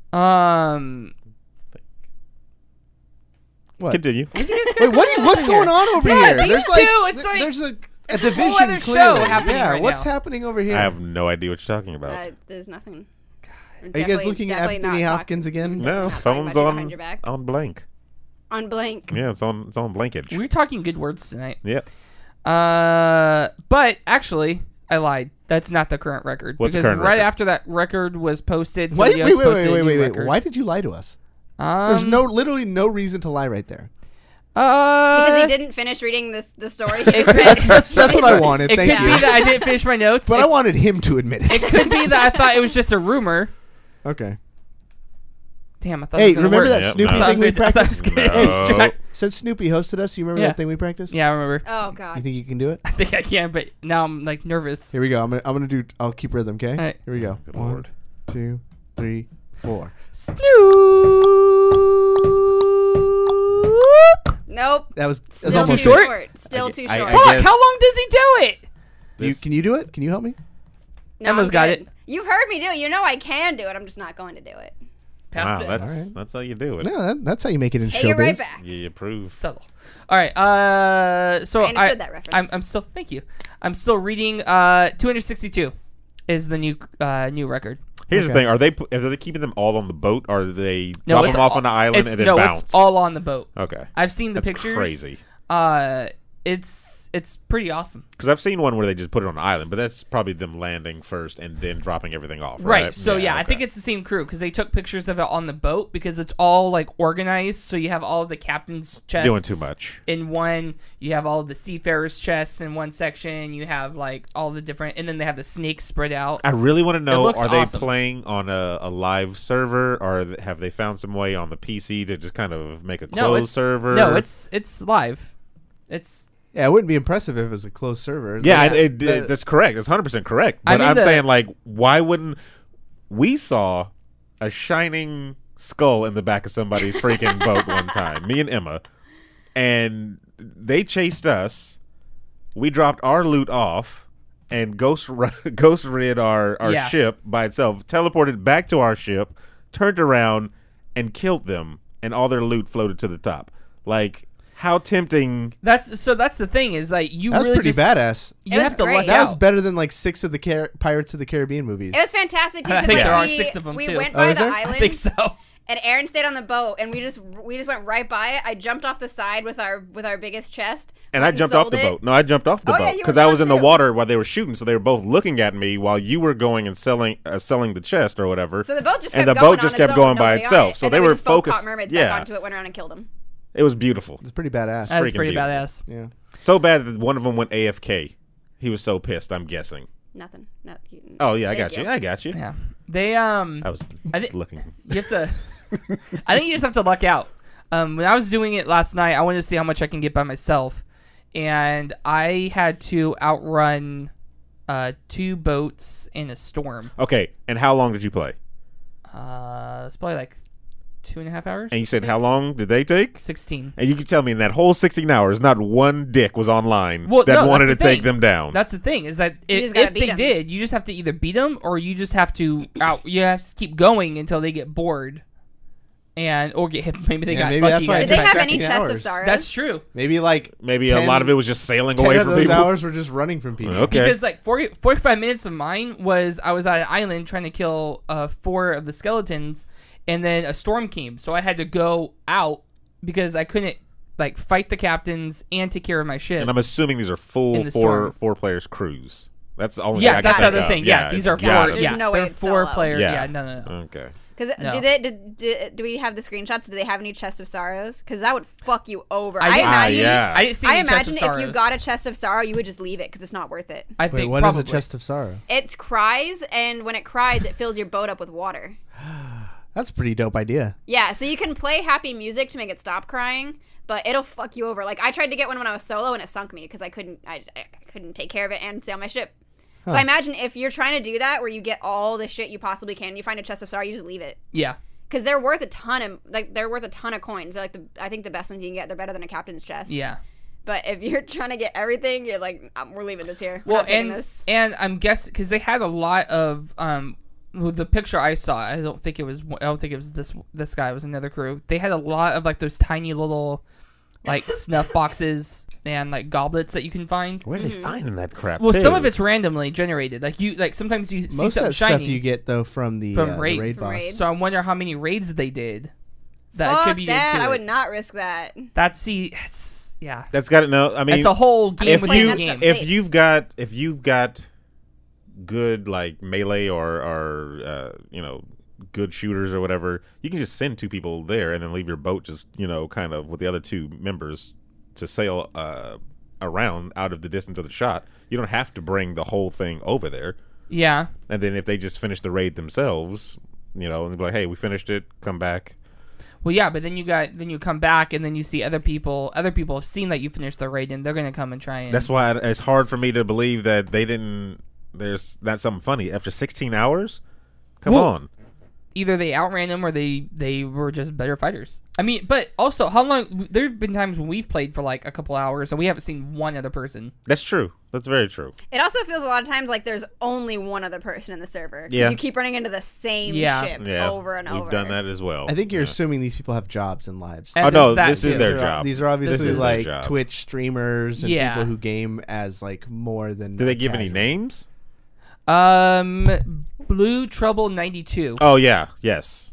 What? Continue. Wait, what's going on over Yeah, here? these There's two, it's like- there's a it's this whole division other show clearly. happening Yeah, right what's now. happening over here? I have no idea what you're talking about. There's nothing. Are you guys looking at Anthony Hopkins again? No, not talking phone's about you on behind your back. on blank. On blank. Yeah, it's on blankage. We're talking good words tonight. Yep. But actually, I lied. That's not the current record. What's the because current right record? after that record was posted, Wait, somebody else posted a new wait. record. Why did you lie to us? There's literally no reason to lie right there. Because he didn't finish reading the story. That's what I wanted. It Thank could you. be that I didn't finish my notes. But I wanted him to admit it. It could be that I thought it was just a rumor. Okay. Damn, I thought. Hey, it was gonna remember work. that Yep, Snoopy no. thing we I thought I was practiced? gonna- No. Since Snoopy hosted us, you remember Yeah. that thing we practiced? Yeah, I remember. Oh You god. think you can do it? I think I can, but now I'm like nervous. Here we go. I'm gonna do. I'll keep rhythm. Okay. right. Here we go. Good 1, Lord. 2, 3, 4. Snoop. Nope. That's Still almost too it. short? Still too I short. guess- Fuck! How long does he do it? Can you do it? Can you help me? No, Emma's I'm got good. it. You've heard me do it. You know I can do it. I'm just not going to do it. Pass Wow, it. that's Alright. that's how you do it. No, that's how you make it in Take it right showbiz. back. You approve. Subtle. All right. So I understood that reference. I'm still. Thank you. I'm still reading. 262 is the new record. Here's Okay. the thing: are they keeping them all on the boat, or do they No, drop it's them off all- on the island It's, and then no, bounce? it's all on the boat. Okay, I've seen the that's pictures. crazy. It's pretty awesome. Because I've seen one where they just put it on the island, but that's probably them landing first and then dropping everything off. Right. So yeah, I okay. think it's the same crew because they took pictures of it on the boat because it's all like organized. So you have all of the captain's chests doing too much. in one. You have all of the seafarers' chests in one section. You have like all the different, and then they have the snakes spread out. I really want to know: looks are they awesome. playing on a live server, or have they found some way on the PC to just kind of make a No, closed it's server? No, it's live. It's Yeah, it wouldn't be impressive if it was a closed server. Yeah, Like, that's correct. That's 100% correct. I But mean I'm the- saying, like, why wouldn't we saw a shining skull in the back of somebody's freaking boat one time? Me and Emma, and they chased us. We dropped our loot off and ghost rid our Yeah. ship by itself. Teleported back to our ship, turned around, and killed them, and all their loot floated to the top. Like, how tempting! that's the thing is like you That was really pretty just, badass. You It have was to great. luck That out. was better than like 6 of the Pirates of the Caribbean movies. It was fantastic too. I 'cause, think like, there are we, 6 of them, we too. went Oh, by is the there? I island. think so. And Aaron stayed on the boat, and we just went right by it. I jumped off the side with our biggest chest, And went I jumped off sold the it. boat. No, I jumped off the Oh, yeah, boat you because were I was in the down, too. water while they were shooting. So they were both looking at me while you were going and selling the chest or whatever. So the boat just and kept the going boat just on kept its going own, by nobody on itself. it. So And they then we were just both focused. Caught mermaids Yeah, back onto it, went around and killed them. it was beautiful. It's pretty badass. That's freaking pretty beautiful. badass. Yeah. So bad that one of them went AFK. He was so pissed. I'm guessing. Nothing. No, Oh yeah, I Thank got you. you. I got you. Yeah, they I was I thi- looking. You have to. I think you just have to luck out. When I was doing it last night, I wanted to see how much I can get by myself, and I had to outrun 2 boats in a storm. Okay, and how long did you play? It's probably like 2.5 hours. And you said how long did they take? 16. And you can tell me in that whole 16 hours, not one dick was online Well, that no, wanted to that's the take thing. them down. That's the thing is that just gotta if beat they 'em. did, you just have to either beat them or you just have to You have to keep going until they get bored, and or get hit. Maybe they Yeah, got maybe lucky. that's why and it Did they took got have any 16 chests of hours. sorrows? That's true. Maybe like Maybe 10 a lot of it was just sailing 10 away of from those people. hours were just running from people. Okay. Because like 45 minutes of mine was I was at an island trying to kill 4 of the skeletons, and then a storm came, so I had to go out because I couldn't like fight the captains and take care of my ship. And I'm assuming these are full In the storm. four players crews. That's the only Yeah, thing I that's can the think other of. thing. Yeah, these are it's gotta 4. be. Yeah, There's no way they're it's 4 solo. players. Yeah. Yeah, no. Okay. Because No. do we have the screenshots? Do they have any chest of sorrows? Because that would fuck you over. I I didn't- imagine. yeah. I didn't see I any chest imagine of if you sorrows. got a chest of sorrow, you would just leave it because it's not worth it. I Wait, think what probably. is a chest of sorrow? It cries, and when it cries, it fills your boat up with water. That's a pretty dope idea. Yeah, so you can play happy music to make it stop crying, but it'll fuck you over. Like I tried to get one when I was solo, and it sunk me because I couldn't take care of it and sail my ship. So I imagine if you're trying to do that, where you get all the shit you possibly can, you find a chest of sorrow, you just leave it. Yeah. Because they're worth a ton of coins. They're like I think the best ones you can get. They're better than a captain's chest. Yeah. But if you're trying to get everything, you're like, we're leaving this here. We're Well, not taking and this. I'm guessing because they had a lot of with the picture I saw. I don't think it was this guy. It was another crew. They had a lot of like those tiny little like snuff boxes and like goblets that you can find. Where are they finding that crap? Well, too? some of it's randomly generated. Like sometimes you see Most of something that stuff shiny. you get though from the From the raid. raid From boss. raids. So I wonder how many raids they did that Fuck attributed that. to I it. would not risk that. That's yeah. That's got to know. I mean, It's a whole game if within you the game. safe. if you've got good like melee or good shooters or whatever, you can just send 2 people there and then leave your boat just kind of with the other 2 members to sail around out of the distance of the shot. You don't have to bring the whole thing over there. Yeah. And then if they just finish the raid themselves, and be like, hey, we finished it, come back. Well, yeah, but then you come back and then you see other people have seen that you finished the raid and they're gonna come and try and. That's why it's hard for me to believe that they didn't. There's not something funny after 16 hours. Come on. Either they outran them or they were just better fighters. I mean, but also, how long? There have been times when we've played for like a couple hours and we haven't seen one other person. That's true. That's very true. It also feels a lot of times like there's only one other person in the server. 'Cause Yeah. you keep running into the same ship Yeah, over and over. We've done that as well. I think you're assuming these people have jobs and lives. And Oh no, that this is too. their job. These are obviously This is their like job. Twitch streamers and Yeah. people who game as like more than. Did they give any casual. names? Blue Trouble 92. Oh yeah, yes.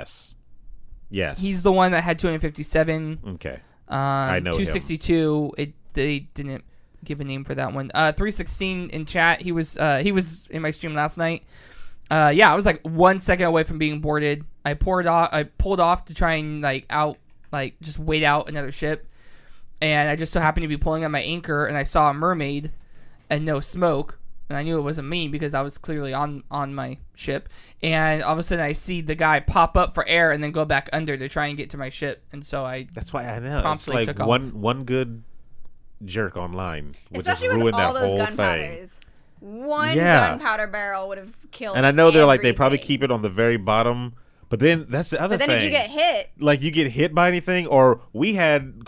He's the one that had 257. Okay. I know him. 262. They didn't give a name for that one. 316 in chat. He was in my stream last night. I was like 1 second away from being boarded. I pulled off to try and just wait out another ship, and I just so happened to be pulling at my anchor, and I saw a mermaid and no smoke. And I knew it wasn't me because I was clearly on my ship. And all of a sudden I see the guy pop up for air and then go back under to try and get to my ship. And so That's why I know. It's promptly like took off. one good jerk online would Especially just ruin with all that those whole thing. gunpowders. One Yeah. gunpowder barrel would have killed. And I know they're like they probably everything. keep it on the very bottom, but then that's the other But then thing. if you get hit, Like you get hit by anything, or we had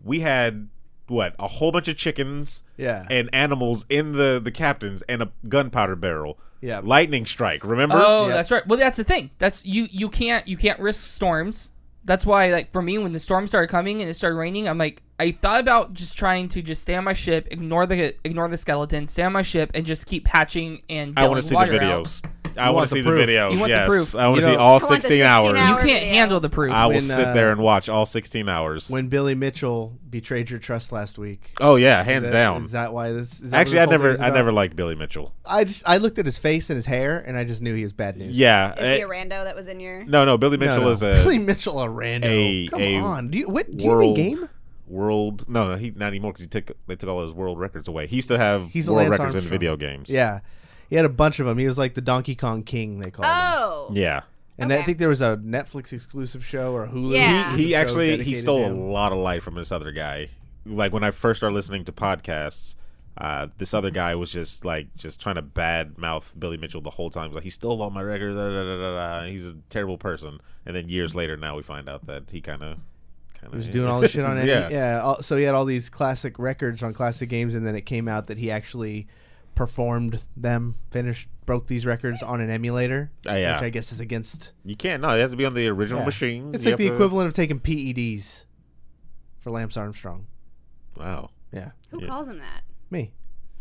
what, a whole bunch of chickens Yeah. and animals in the captains and a gunpowder barrel. Yeah. Lightning strike, remember? Oh, Yeah. that's right. Well, that's the thing. That's you can't risk storms. That's why, like, for me, when the storm started coming and it started raining, I'm like, I thought about just trying to just stay on my ship, ignore the skeleton, stay on my ship, and just keep patching and I want to see the water out. videos. I want to see the proof. videos. You want the Yes, proof. I want You to see know- all I want the 16 hours. 16 You hour can't video. handle the proof. I will When, sit there and watch all 16 hours. When Billy Mitchell betrayed your trust last week. Oh yeah, hands Is down. that why this? Is that Actually, what I this whole thing is I about? never liked Billy Mitchell. I looked at his face and his hair and I just knew he was bad news. Yeah. is he a rando that was in your? No, Billy No, Mitchell no. is a Billy Mitchell a rando. Come a on. Do you world even game? world. No, he not anymore because they took all his world records away. He used to have He's a world Lance records in Armstrong. video games. Yeah. He had a bunch of them. He was like the Donkey Kong King, they called him. Oh. Yeah. And I Okay. think there was a Netflix exclusive show or a Hulu. Yeah. exclusive He show actually he dedicated stole to a him. lot of light from this other guy. Like when I first started listening to podcasts, this other guy was just trying to bad mouth Billy Mitchell the whole time. He was like, he stole all my records. Da, da, da, da, da. He's a terrible person. And then years later, now we find out that he kind of He was doing all this shit on yeah. So he had all these classic records on classic games, and then it came out that he actually performed them, broke these records on an emulator, yeah. which I guess is against. You can't. No, it has to be on the original Yeah. machines. It's You like the have to- equivalent of taking PEDs for Lance Armstrong. Wow. Yeah, Who Yeah. calls him that? me.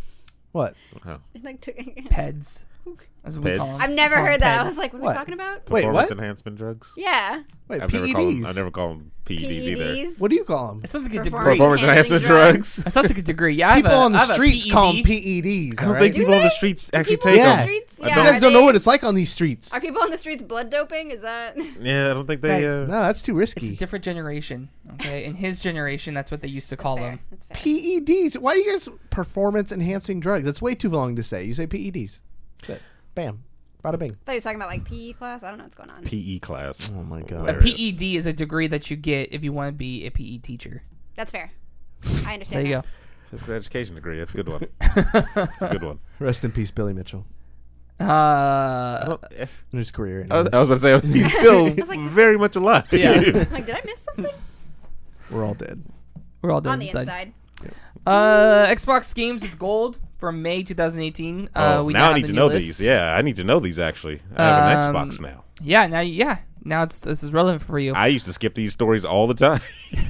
What? Wow. Like, Peds. That's what we call Peds? them. I've never Call them heard that. I peds. was like, what are What? we talking about? Wait, Performance what? enhancement drugs. Yeah. Wait, I've PEDs. never called them PEDs either. PEDs. What do you call them? It sounds like a Performance degree. Performance enhancement drugs. That sounds like a degree. Yeah, I have People a- on the I have a streets call them PED. PEDs. I all don't right? think Do people on the they? streets actually People take on Yeah. the them. streets? I Yeah. don't- You guys Are don't know they- what it's like on these streets. Are people on the streets blood doping? Is that? Yeah, I don't think they. Guys, No, that's too It's a risky. different generation. Okay, in his generation, that's what they used to call That's fair. them. That's fair. PEDs. Why do you guys performance enhancing drugs? That's way too long to say. You say PEDs. That's it. Bam. Bada bing. I thought he was talking about like PE class. I don't know what's going on. PE class. Oh my god. A Hilarious. PED is a degree that you get if you want to be a PE teacher. That's fair. I understand. There you that. go. Physical education degree. That's a good one. That's a good one. Rest in peace, Billy Mitchell. If- In his career. I was anyways. about to say he's still was like- very much alive. Yeah. Like, did I miss something? We're all dead. We're all done On the inside. Xbox games with gold from May 2018. Oh, we now I have need a to new know list. these. Yeah, I need to know these. Actually, I have an Um, Xbox now. Now this is relevant for you. I used to skip these stories all the time.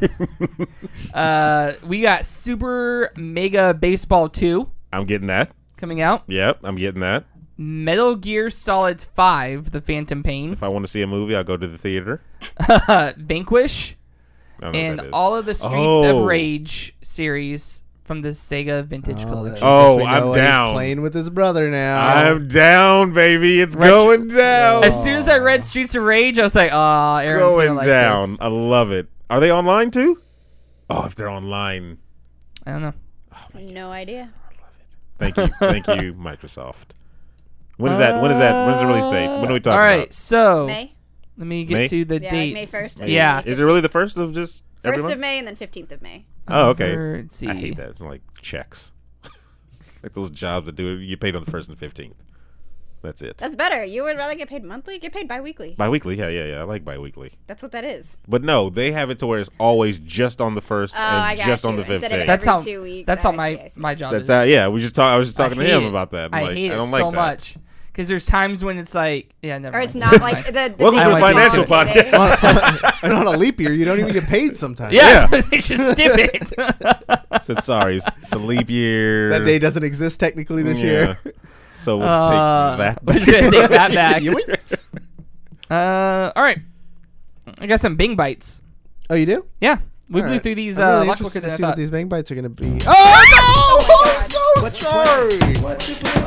We got Super Mega Baseball 2 I'm getting that. coming out. Yep, I'm getting that. Metal Gear Solid 5: The Phantom Pain. If I want to see a movie, I'll go to the theater. Vanquish. I don't know and what that is. all of the Streets Oh. of Rage series from the Sega Vintage Collection. Oh, we I'm know down. He's playing with his brother now. I'm down, baby. It's Retro- going down. As soon as I read Streets of Rage, I was like, "Ah, Aaron's Going gonna like down. this." I love it. Are they online too? Oh, if they're online, I don't know. No idea. thank you, Microsoft. When is that? When is the release date? When are we talking All right, about? so May. let me get May? to the Yeah, dates. May 1st. Yeah. Is it really the first of just every 1st of month? May and then 15th of May. Oh, okay. Let's see. I hate that. It's like checks, like those jobs that do it. You get paid on the 1st and 15th. That's it. That's better. You would rather get paid monthly? Get paid bi-weekly. Bi-weekly, yeah. I like bi-weekly. That's what that is. But no, they have it to where it's always just on the 1st I and got just on you. the Instead of 15th. That's every how. 2 weeks. That's how I see. my job That's is. yeah. I was just talking to hate him it. about that. I I'm like, hate I it don't so like that. much because there's times when it's like, yeah, never Or mind. it's not like the Welcome days to the are financial long podcast. days. And on a leap year, you don't even get paid sometimes. Yeah, so they just skip it. I said sorry. It's a leap year. That day doesn't exist technically this year. So let's take that. We're just gonna take that back. Yoinks. All right. I got some Bing bites. Oh, you do? Yeah, we All blew right. through these I'm really a lot interested quicker than to I see what thought. these bang bites are going to be. Oh, no! I'm so sorry.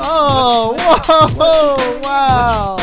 Oh, whoa, wow.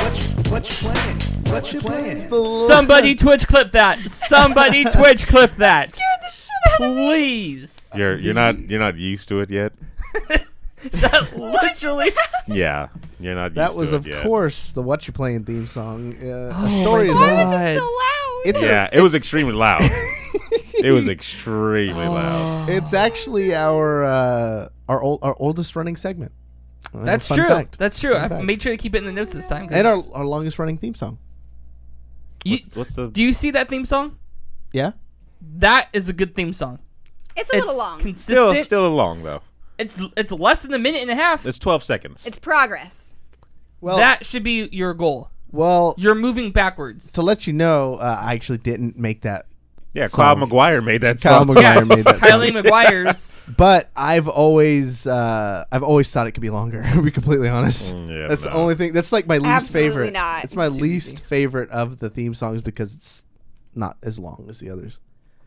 What you playing? Somebody Twitch clip that. Somebody Twitch clip that. Scared the shit out of me. Please. You're not used to it yet. That literally. Yeah, you're not. That used was, to it of yet. course, the Whattcha Playin theme song. Oh A story my is God. on. Why was it so loud? It's Yeah, it was extremely loud. It was extremely loud. It's actually our oldest running segment. That's Fun true. fact. That's true. Fun I fact. made sure to keep it in the notes this time. 'Cause And our longest running theme song. What's the? do you see that theme song? Yeah. That is a good theme song. It's a little long. Consistent. Still long though. It's less than a minute and a half. It's 12 seconds. It's progress. Well, That should be your goal. well, You're moving backwards. to let you know, I actually didn't make that. Yeah, Cloud song. McGuire made that Kyle song. McGuire made that song. Kylie McGuire's. But I've always thought it could be longer. To be completely honest, Yeah, that's the no. only thing. That's like my least Absolutely favorite. not. It's my Too least easy. favorite of the theme songs because it's not as long as the others.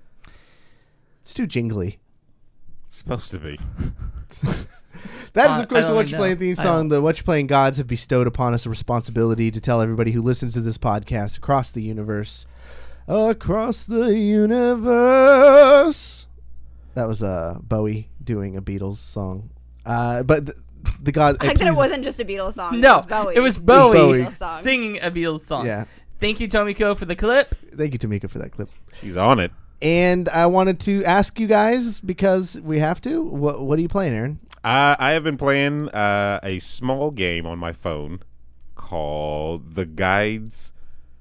It's too jingly. It's supposed to be. That is, of course, I the don't Whattcha know. Playin theme I song. don't. The Whattcha Playin gods have bestowed upon us a responsibility to tell everybody who listens to this podcast across the universe. Across the universe. That was Bowie doing a Beatles song. But the god. I like that it wasn't just a Beatles song. No, it was Bowie. it was Bowie, Bowie. Beatles song. singing a Beatles song. Yeah. Thank you, Tomiko, for the clip. Thank you, Tamika, for that clip. She's on it. And I wanted to ask you guys, because we have to, what are you playing, Aaron? I have been playing a small game on my phone called The Guide's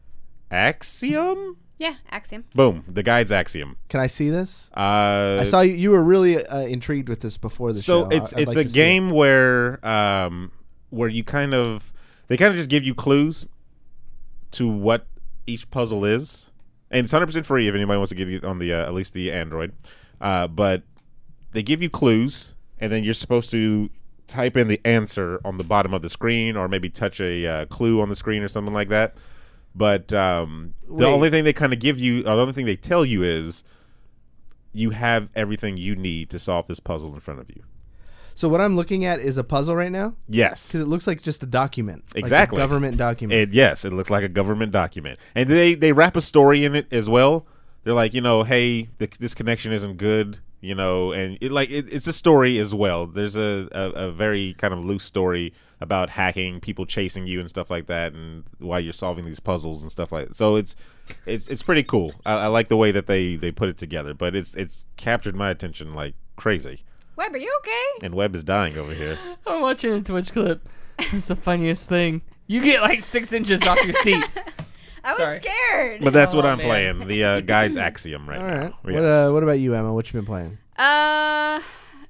Axiom? Yeah, Axiom. Boom. The Guide's Axiom. Can I see this? I I saw you were really intrigued with this before the show. So it's I'd like a to see game where you kind of just give you clues to what each puzzle is, and it's 100% free if anybody wants to get it on the at least the Android. But they give you clues, and then you're supposed to type in the answer on the bottom of the screen, or maybe touch a clue on the screen or something like that. But the only thing they kind of give you, or the only thing they tell you is you have everything you need to solve this puzzle in front of you. So what I'm looking at is a puzzle right now? Yes. Because it looks like just a document. Exactly. Like a government document. Yes, it looks like a government document. And they wrap a story in it as well. They're like, hey, this connection isn't good, and it's a story as well. There's a very kind of loose story about hacking, people chasing you and stuff like that, and why you're solving these puzzles and stuff like that. So it's pretty cool. I like the way that they put it together, but it's captured my attention like crazy. Webb, are you okay? And Webb is dying over here. I'm watching a Twitch clip. It's the funniest thing. You get like 6 inches off your seat. I was Sorry. scared. But that's what Oh, I'm man. playing. The Guide's Axiom right All right. now. Yes. What about you, Emma? What you been playing? I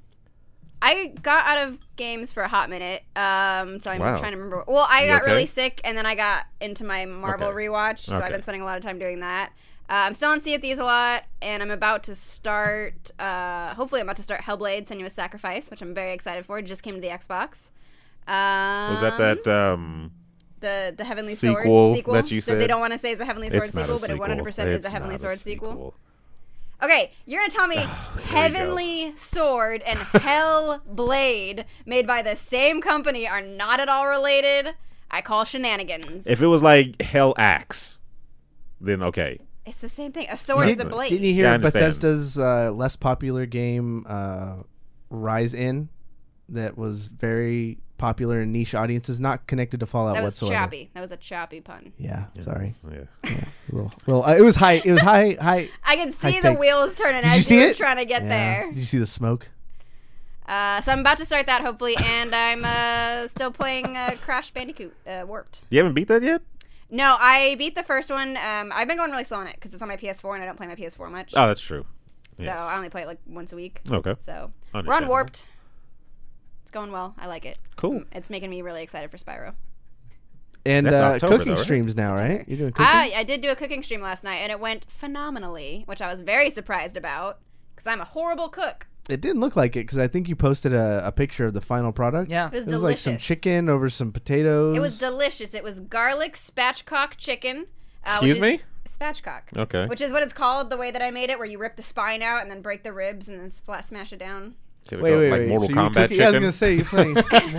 got out of games for a hot minute. So I'm Wow. trying to remember. Well, I You got okay? really sick, and then I got into my Marvel Okay. rewatch. So I've Okay. been spending a lot of time doing that. I'm still on Sea of Thieves a lot, and I'm about to start. Hopefully, I'm about to start Hellblade: Senua's Sacrifice, which I'm very excited for. It just came to the Xbox. Was that the Heavenly sequel Sword sequel that you they said? don't want to say is a Heavenly Sword It's not sequel, a but it sequel. 100% is It's a Heavenly not Sword sequel. Okay, you're gonna tell me Heavenly Sword and Hell Blade, made by the same company, are not at all related? I call shenanigans. If it was like Hell Axe, then okay. It's the same thing. A sword is a blade. Didn't you hear Yeah, I understand. Bethesda's less popular game, Rise In, that was very popular in niche audiences, not connected to Fallout That was whatsoever? choppy. That was a choppy pun. Yeah, sorry. Yeah. Well, it was high. It was high. I could see the stakes. wheels turning Did you as see you were it? trying to get there. Did you see the smoke? So I'm about to start that, hopefully, and I'm still playing Crash Bandicoot Warped. You haven't beat that yet? No, I beat the first one. I've been going really slow on it because it's on my PS4, and I don't play my PS4 much. Oh, that's true. So Yes. I only play it like once a week. Okay. So we're on Understandable. Warped. It's going well. I like it. Cool. It's making me really excited for Spyro. And That's October, cooking though, right? streams now, right? September. You're doing cooking. I did do a cooking stream last night, and it went phenomenally, which I was very surprised about because I'm a horrible cook. It didn't look like it because I think you posted a picture of the final product. Yeah. It was It was like some delicious. chicken over some potatoes. It was delicious. It was garlic spatchcock chicken. Excuse me? Spatchcock. Okay. Which is what it's called, the way that I made it, where you rip the spine out and then break the ribs and then flat smash it down. Should we call it like Mortal So you're Kombat cooking- chicken? Yeah, I was gonna say you're playing.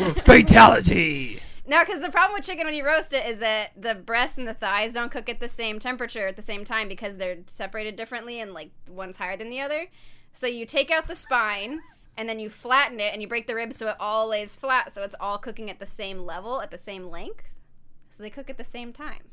Fatality. No, because the problem with chicken when you roast it is that the breasts and the thighs don't cook at the same temperature at the same time because they're separated differently and like one's higher than the other. So you take out the spine and then you flatten it and you break the ribs so it all lays flat, so it's all cooking at the same level, at the same length. So they cook at the same time.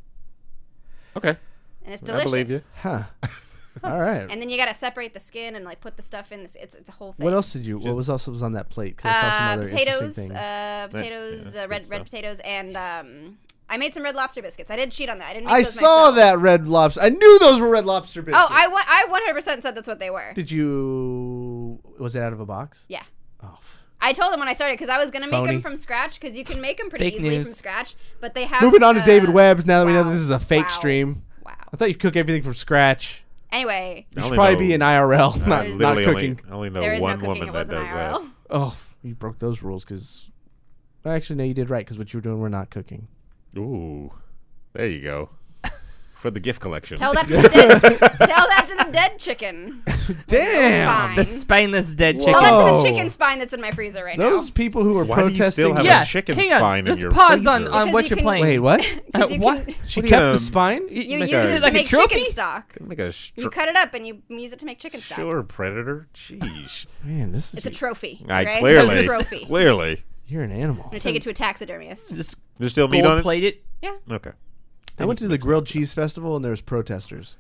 Okay. And it's I delicious. believe you. Huh. All right. And then you gotta separate the skin and like put the stuff in. It's a whole thing. What else did you? What was also was on that plate? 'Cause I saw some other Potatoes, interesting things. potatoes, that's red good stuff. potatoes, and I made some Red Lobster biscuits. I did cheat on that. I didn't. Make I those saw myself. that Red Lobster. I knew those were Red Lobster biscuits. Oh, I 100% said that's what they were. Did you? Was it out of a box? Yeah. Oh. I told them when I started because I was gonna make Phony. them from scratch because you can make them pretty Fake easily news. from scratch. But they have. Moving on to David Webb's. Now that we know wow. that this is a fake Wow. stream. Wow. I thought you cook everything from scratch. Anyway, You I should only probably know- be in IRL, I not literally cooking. I only know there is no one cooking. woman It that wasn't does that. IRL. Oh, you broke those rules because. Actually, no, you did right because what you were doing, we're not cooking. Ooh, there you go. For the gift collection. Tell that to the dead. Tell that to the dead chicken. Damn. Spine. The spineless dead Tell that to Whoa. the chicken spine that's in my freezer right Those now. people who are Why do you protesting. still have Yeah, a chicken hang on. spine in Let's your pause freezer? on Because what you you're can- playing. Wait, what? You what? can- She What kept do you, the spine? You Make use a- it to Like a make trophy? chicken stock. Make a You cut it up and you use it to make chicken stock. sure, Predator. Jeez. Man, this is. It's a trophy. I okay? clearly, It's a trophy. clearly. You're an animal. I'm gonna take it to a taxidermist. Just There's still meat on gold it. plate it. Yeah. Okay. I went to the grilled cheese festival and there was protesters.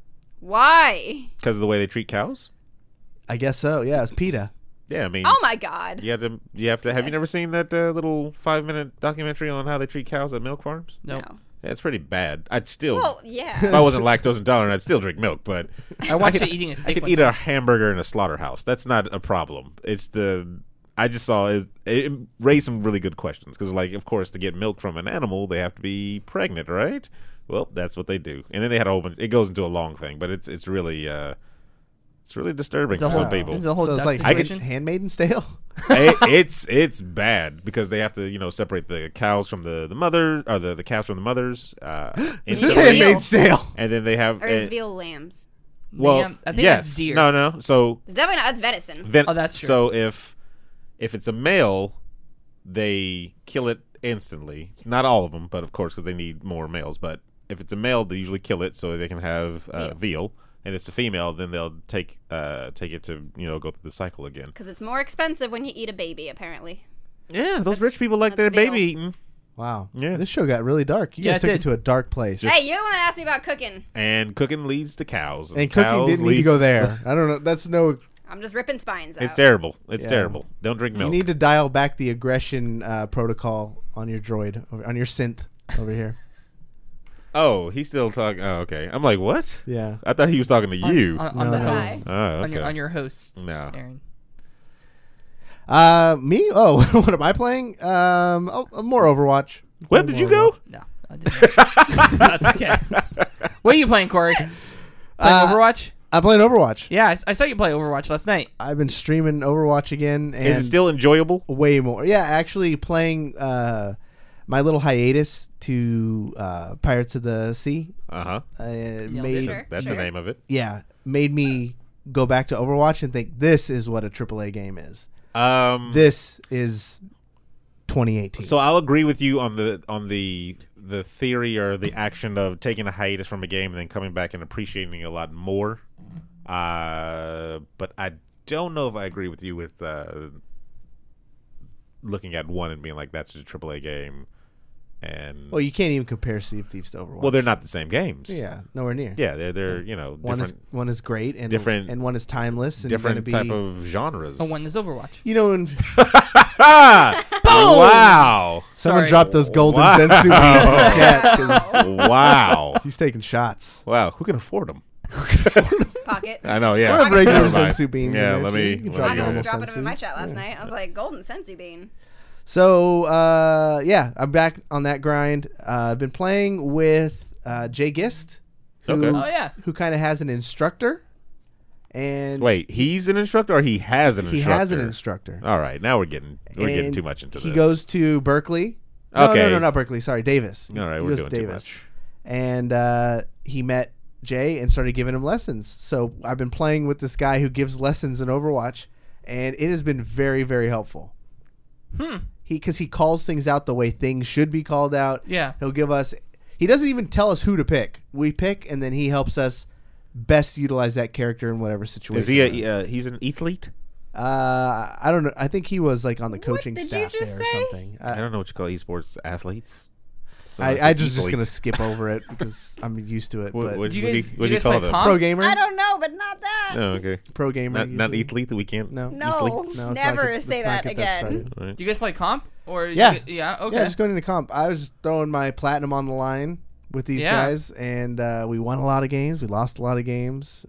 Why? Because of the way they treat cows. I guess so. Yeah, it was PETA. Yeah, I mean, Oh my god. you have to. Have you never seen that little 5-minute documentary on how they treat cows at milk farms? Nope. No. Yeah, it's pretty bad. I'd still, Well, yeah. if I wasn't lactose intolerant, I'd still drink milk. But I watched it eating a steak. I could one eat time. a hamburger in a slaughterhouse. That's not a problem. It's I just saw it raised some really good questions because, like, of course, to get milk from an animal, they have to be pregnant, right? Well, that's what they do. And then they had a whole bunch. It goes into a long thing, but it's really disturbing It's a for some whole- people. it's a whole So it's duck like situation. Handmaiden's Tale. It's bad because they have to separate the cows from the mother or the calves from the mothers. This is Veal. Handmaid's Tale. and then they have Or is veal lambs? well, Lamb- I think yes, that's deer. no. So It's definitely not. That's venison. Oh, that's true. So if it's a male, they kill it instantly. It's not all of them, but of course because they need more males. But if it's a male, they usually kill it so they can have veal. And it's a female, then they'll take it to go through the cycle again. Because it's more expensive when you eat a baby, apparently. Yeah, those rich people like their that's veal. baby eating. Wow. Yeah. This show got really dark. You Yeah, guys it took did. it to a dark place. Hey, you're the one that asked me about cooking. And cooking leads to cows. And cooking cows didn't need to leads- go there. I don't know. That's no. I'm just ripping spines out. It's terrible. It's Yeah. terrible. Don't drink You milk. need to dial back the aggression protocol on your droid, on your synth over here. Oh, he's still talking. Oh, okay. I'm like, what? Yeah. I thought he was talking to you. on No, the no. host. Oh, okay. On your host. No. Aaron. Me? Oh, what am I playing? More Overwatch. Webb, did you go? No, I didn't. That's okay. What are you playing, Corey? Playing Overwatch? I'm playing Overwatch. Yeah, I saw you play Overwatch last night. I've been streaming Overwatch again. And Is it still enjoyable? way more? Yeah, actually playing my little hiatus to Pirates of the Sea. Uh huh. Made Sure. That's the name of it. made me go back to Overwatch and think this is what a AAA game is. This is 2018. So I'll agree with you on the theory or the action of taking a hiatus from a game and then coming back and appreciating it a lot more. But I don't know if I agree with you with looking at one and being like, that's a AAA game. And well, you can't even compare Sea of Thieves to Overwatch. Well, they're not the same games. Yeah, nowhere near. Yeah, they're different. One is great and different, and one is timeless and different type of genres. Oh, one is Overwatch. You know, in wow! Someone dropped those golden sensu beans in chat. 'Cause wow! He's taking shots. Wow, who can afford them? Pocket. I know, yeah. I have regular Never mind. sensu beans. Yeah, in there, let me. too. You can let drop me- Pocket was normal dropping them in my sensus. chat last night. I was like, golden sensu bean. So, I'm back on that grind. I've been playing with Jay Gist, who, Okay. Oh, yeah. who kind of has an instructor. And Wait, he's an instructor, or he has an he instructor? has an instructor. All right, now we're getting And too much into this. He goes to Berkeley. No, Okay. no, not Berkeley. Sorry, Davis. All right, He we're goes doing to too Davis. much. And he met Jay and started giving him lessons. So I've been playing with this guy who gives lessons in Overwatch, and it has been very, very helpful. Because he calls things out the way things should be called out. Yeah. He'll give us. He doesn't even tell us who to pick. We pick, and then he helps us best utilize that character in whatever situation. Is he he's an athlete? I don't know. I think he was like on the coaching did you staff just there or say? something. I don't know what you call esports athletes. So I it's just athlete. gonna skip over it because I'm used to it. What, But what, Do you what guys, do do you you guys call play them? comp? pro gamer, I don't know, but not that. Oh, okay. pro gamer, Not usually. athlete. We can't. No, No, let's not never get- say let's not that get again. started. All right. Do you guys play comp? Or Yeah. Yeah, okay. Yeah, just going into comp. I was just throwing my platinum on the line with these Yeah. guys, and we won a lot of games. We lost a lot of games,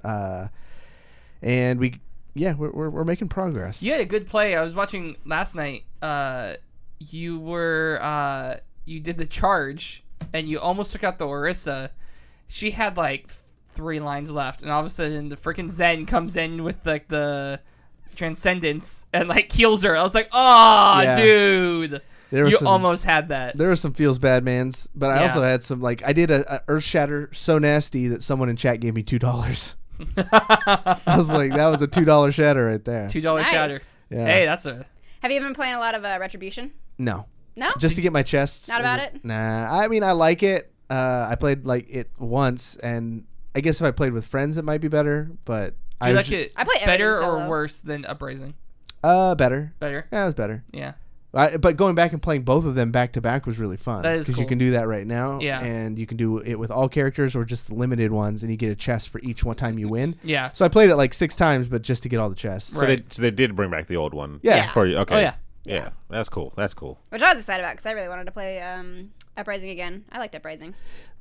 and we're making progress. You had a good play. I was watching last night. You were you did the charge, and you almost took out the Orisa. She had like 3 lines left, and all of a sudden the freaking Zen comes in with like the Transcendence and like heals her. I was like, oh, Yeah. dude, There were you some- almost had that. There were some feels bad mans, but I Yeah. also had some like I did a Earth Shatter so nasty that someone in chat gave me $2. I was like, that was a $2 shatter right there. $2 Nice. shatter. Yeah. Hey, that's a Have you been playing a lot of Retribution? No, No? just to get my chests. Not about it? Nah, I mean I like it. I played like it once, and I guess if I played with friends, it might be better. But do you I like it I play better everything or solo. worse than Uprising? Better. Better. Yeah, it was better. Yeah. But going back and playing both of them back to back was really fun. That is because cool. you can do that right now. Yeah. And you can do it with all characters or just the limited ones, and you get a chest for each one time you win. Yeah. So I played it like 6 times, but just to get all the chests. Right. So they did bring back the old one. Yeah. For you. Okay. Oh yeah. Yeah. That's cool. That's cool. Which I was excited about because I really wanted to play Uprising again. I liked Uprising.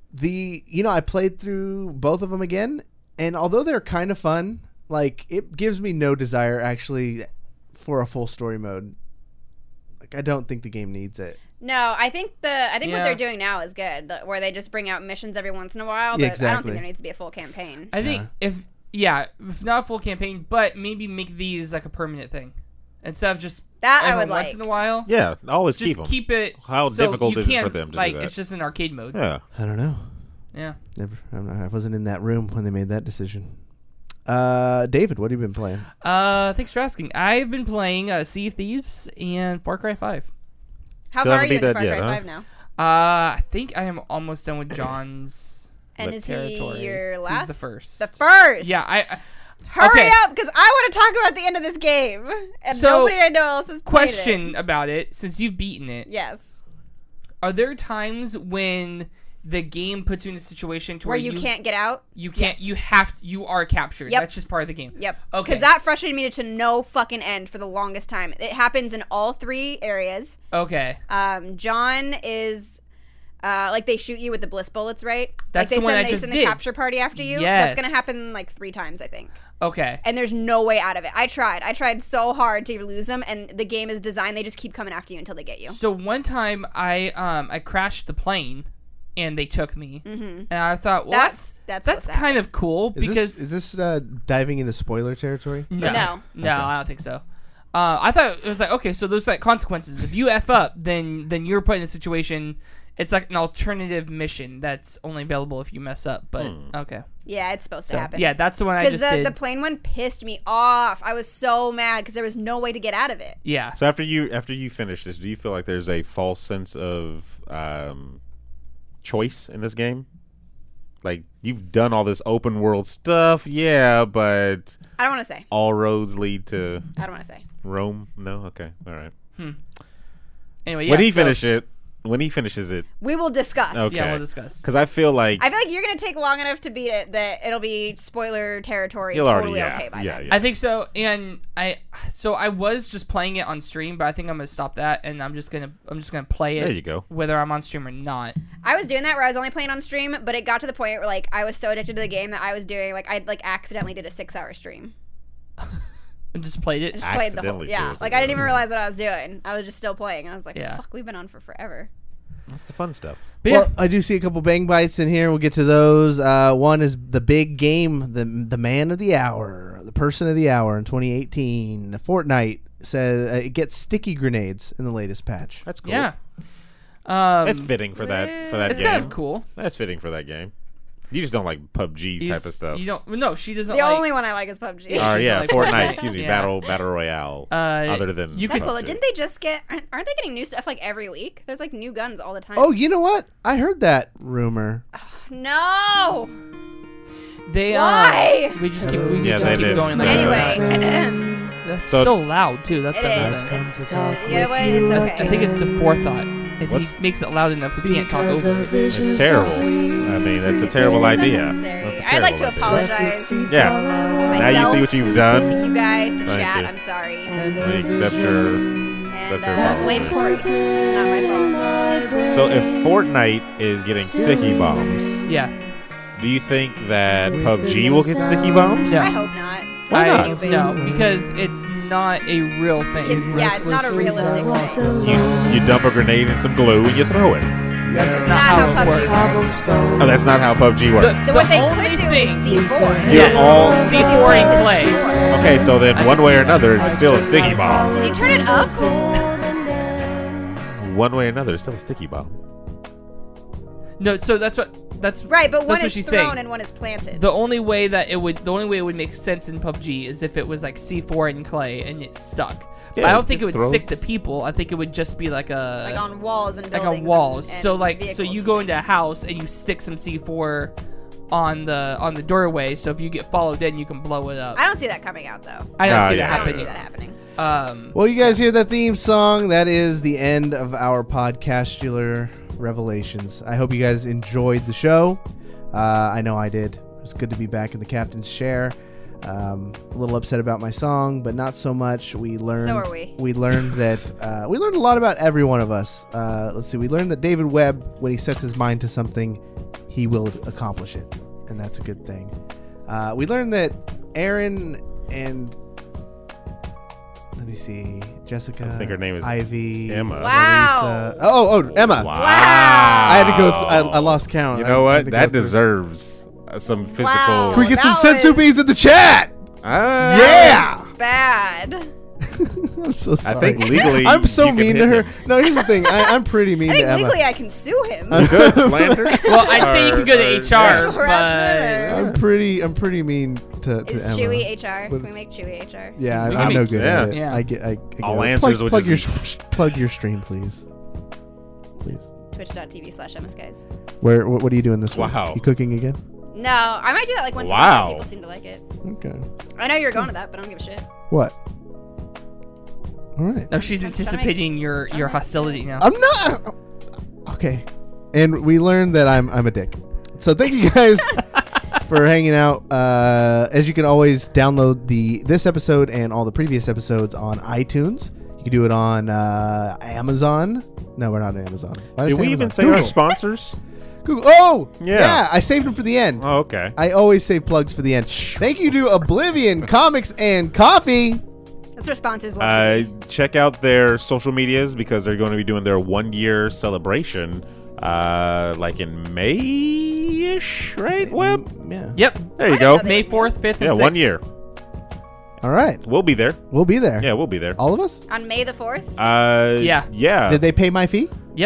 I played through both of them again, and although they're kind of fun, like it gives me no desire actually for a full story mode. Like I don't think the game needs it. No, I think what Yeah. they're doing now is good, where they just bring out missions every once in a while. But Yeah, I don't exactly. think there needs to be a full campaign. I think if not a full campaign, but maybe make these like a permanent thing instead of just That I every would once like. in a while. Yeah. Always Just keep them. keep it. How so difficult you is it for can't, them to do like, that? It's just an arcade mode. Yeah. I don't know. Yeah. I wasn't in that room when they made that decision. David, what have you been playing? Thanks for asking. I've been playing Sea of Thieves and Far Cry 5. How So far that are would be you in that Far yet, Cry huh? 5 now? I think I am almost done with John's And is territory. he your He's last? the first. The first. Yeah, I Hurry okay. up, because I want to talk about the end of this game, and So, nobody I know else has played question it. about it since you've beaten it. Yes. Are there times when the game puts you in a situation to Where you can't get out. You can't. Yes. You are captured. Yep. That's just part of the game. Yep. Okay. Because that frustrated me to no fucking end for the longest time. It happens in all 3 areas. Okay. John is. Like they shoot you with the bliss bullets, right? That's like the one I they just send did. the capture party after you. Yes. That's gonna happen like 3 times, I think. Okay. And there's no way out of it. I tried so hard to lose them, and the game is designed. They just keep coming after you until they get you. So one time I crashed the plane, and they took me, and I thought, well, That's kind of cool because Is this diving into spoiler territory? no, No. I don't think so. I thought it was like, okay, so there's like consequences. If you f up, then you're put in a situation. It's like an alternative mission that's only available if you mess up. But okay. Yeah, it's supposed So, to happen. yeah, that's the one I just did. The plane one pissed me off. I was so mad because there was no way to get out of it. Yeah. So after you finish this, do you feel like there's a false sense of choice in this game? Like, you've done all this open world stuff, yeah, but I don't want to say. all roads lead to I don't want to say. Rome? No? Okay. All right. Anyway, yeah. When he finishes it, We will discuss. okay. Yeah, we'll discuss. Because I feel like you're gonna take long enough to beat it that it'll be spoiler territory. You'll Totally already, okay by yeah, then. yeah. I think so, and I was just playing it on stream, but I think I'm gonna stop that, and I'm just gonna play it. There you go. Whether I'm on stream or not. I was doing that where I was only playing on stream, but it got to the point where like I was so addicted to the game that I was doing like I accidentally did a 6-hour stream. And just played it. Just played the whole Accidentally yeah. chose Like it. I didn't even realize what I was doing. I was just still playing. And I was like, Yeah. fuck, we've been on for forever. That's the fun stuff. But Well, I do see a couple bang bites in here. We'll get to those. One is the big game, the man of the hour, the person of the hour in 2018. Fortnite says it gets sticky grenades in the latest patch. That's cool. yeah. That's fitting for that It's game. kind of cool. That's fitting for that game. You just don't like PUBG type of stuff. You don't. No, she doesn't. The like, only one I like is PUBG. Yeah. she's Yeah, like Fortnite. Fortnite. Excuse me, Yeah. battle royale. other than you That's could- cool. PUBG. Didn't they just get? Aren't they getting new stuff like every week? There's like new guns all the time. Oh, you know what? I heard that rumor. no! They Why? we just keep Yeah, just they keep did. going. They Like did. Anyway, that's So- so loud too. That's it another thing. is. It's you know what? It's okay. I think it's the forethought. If What's- he makes it loud enough, we can't talk over it. It's terrible. I mean, it's a terrible idea. Unnecessary. That's a I'd like to terrible idea. apologize. Yeah. to Now you see what myself, you've done. to you guys, to Thank chat. you. I'm sorry. We accept your. And apology. blame Cory. This is not my fault. So if Fortnite is getting sticky bombs, Yeah. do you think that PUBG will get sticky bombs? Yeah. I hope not. Why not? Stupid. No, because it's not a real thing. It's not a realistic thing. You dump a grenade in some glue and you throw it. That's Not not how how it PUBG works. works. Oh, that's not how PUBG works. So what they only could do thing- is C4. You're all C4 and play. okay. So then, one way or another, it's still a sticky bomb. Did you turn it up? One way or another, it's still a sticky bomb. No, so that's Right, but that's one what is she's thrown saying. and one is planted. The only way it would make sense in PUBG is if it was like C4 and clay and it stuck. But Yeah, I don't think it would throws- stick to people. I think it would just be like a like on walls and like buildings. a wall. and So like so vehicles you and go into a things. house and you stick some C4 on the doorway. So if you get followed in, you can blow it up. I don't see that coming out though. I don't Ah, see yeah. that I don't see happening. that happening. Well, you guys hear that theme song? That is the end of our podcastular revelations. I hope you guys enjoyed the show. I know I did. It was good to be back in the captain's chair. A little upset about my song, but not so much. We learned. So are we. We learned that we learned a lot about every one of us. Let's see. We learned that David Webb, when he sets his mind to something, he will accomplish it, and that's a good thing. We learned that Aaron and let me see, Jessica. I think her name is Ivy. Emma. Wow. Marisa. Oh, Emma. Wow. I had to go. I lost count. You know I had what? to That go through. deserves some physical. Wow. Can we get some That sensu was- beans in the chat? Ah. Yeah. Bad. I'm so sorry. I think legally. I'm so you can mean to hit her. him. No, here's the thing. I'm pretty mean I to think Emma. legally I can sue him. Good slander. Well, I'd say you can go to HR, Sexual but harassment I'm pretty mean to Is Emma. Chewy HR? But- Can we make Chewy HR? Yeah, We I'm can no make- good yeah. at it. Yeah. I get All it. answers would plug your just plug your stream, please. Please. Twitch.tv/Emmaskies. What are you doing this week? Wow. You cooking again? No, I might do that like once Wow. a week. People seem to like it. Okay. I know you're going to that, but I don't give a shit. What? All right. no, she's anticipating your hostility now. I'm not. Okay. And we learned that I'm a dick. So thank you guys for hanging out. As you can always download this episode and all the previous episodes on iTunes. You can do it on Amazon. No, we're not on Amazon. Why Did I say we Amazon? even say Google. our sponsors? Google. Oh, Yeah. I saved them for the end. Oh, okay. I always save plugs for the end. Thank you to Oblivion Comics and Coffee. That's our sponsors love. Check out their social medias because they're going to be doing their 1 year celebration, like in May-ish, right? Webb? Yeah. Yep. There you I go. didn't know May 4th, 5th, and Yeah, 6th. 1 year. All right. We'll be there. We'll be there. Yeah, we'll be there. All of us? On May the 4th? Yeah. Did they pay my fee? Yep.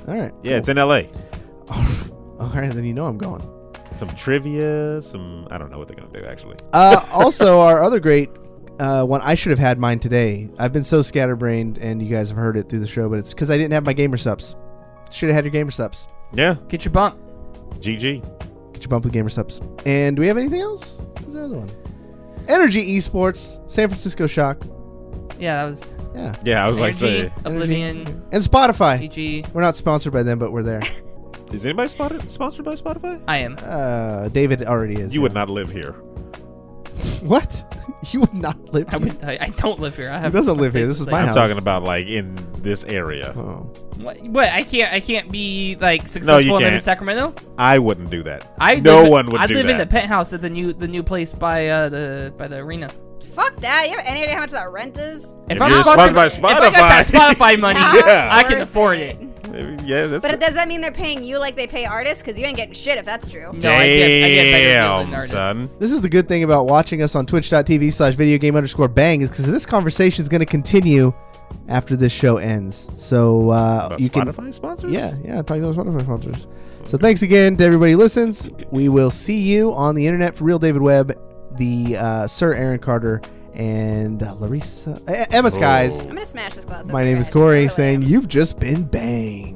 All right. Yeah, it's in L.A. All right, then you know I'm going. Some trivia, I don't know what they're going to do, actually. Also, our other great one, I should have had mine today. I've been so scatterbrained, and you guys have heard it through the show, but it's because I didn't have my gamer subs. Should have had your gamer subs. Yeah. Get your bump. GG. Get your bump with gamer subs. And do we have anything else? What's the other one? Energy Esports, San Francisco Shock. Yeah, that was. Yeah. I was like Energy, saying. Oblivion. And Spotify. GG. We're not sponsored by them, but we're there. Is anybody sponsored by Spotify? I am. David already is. You would not live here. What? You would not live here? I don't live here. I have. He doesn't live here. This is my I'm house. talking about like in this area. Oh. What? I can't be like successful and live in can't. Sacramento. I wouldn't do that. No one would I do live that. in the penthouse at the new place by the arena. Fuck that. You have any idea how much that rent is? If you're sponsored by if I got that Spotify money, Yeah. I can afford it. Yeah, that's. But does that mean they're paying you like they pay artists? Because you ain't getting shit if that's true. No, I get better deal than Damn, artists. son. This is the good thing about watching us on twitch.tv/videogame_bang is because this conversation is going to continue after this show ends. So About you can. Spotify sponsors? Yeah, talking about Spotify sponsors. So thanks again to everybody who listens. We will see you on the internet for real David Webb, the Sir Aaron Carter, and Larissa Emmaskies. I'm gonna smash this glass. My name is Cory saying you've just been banged.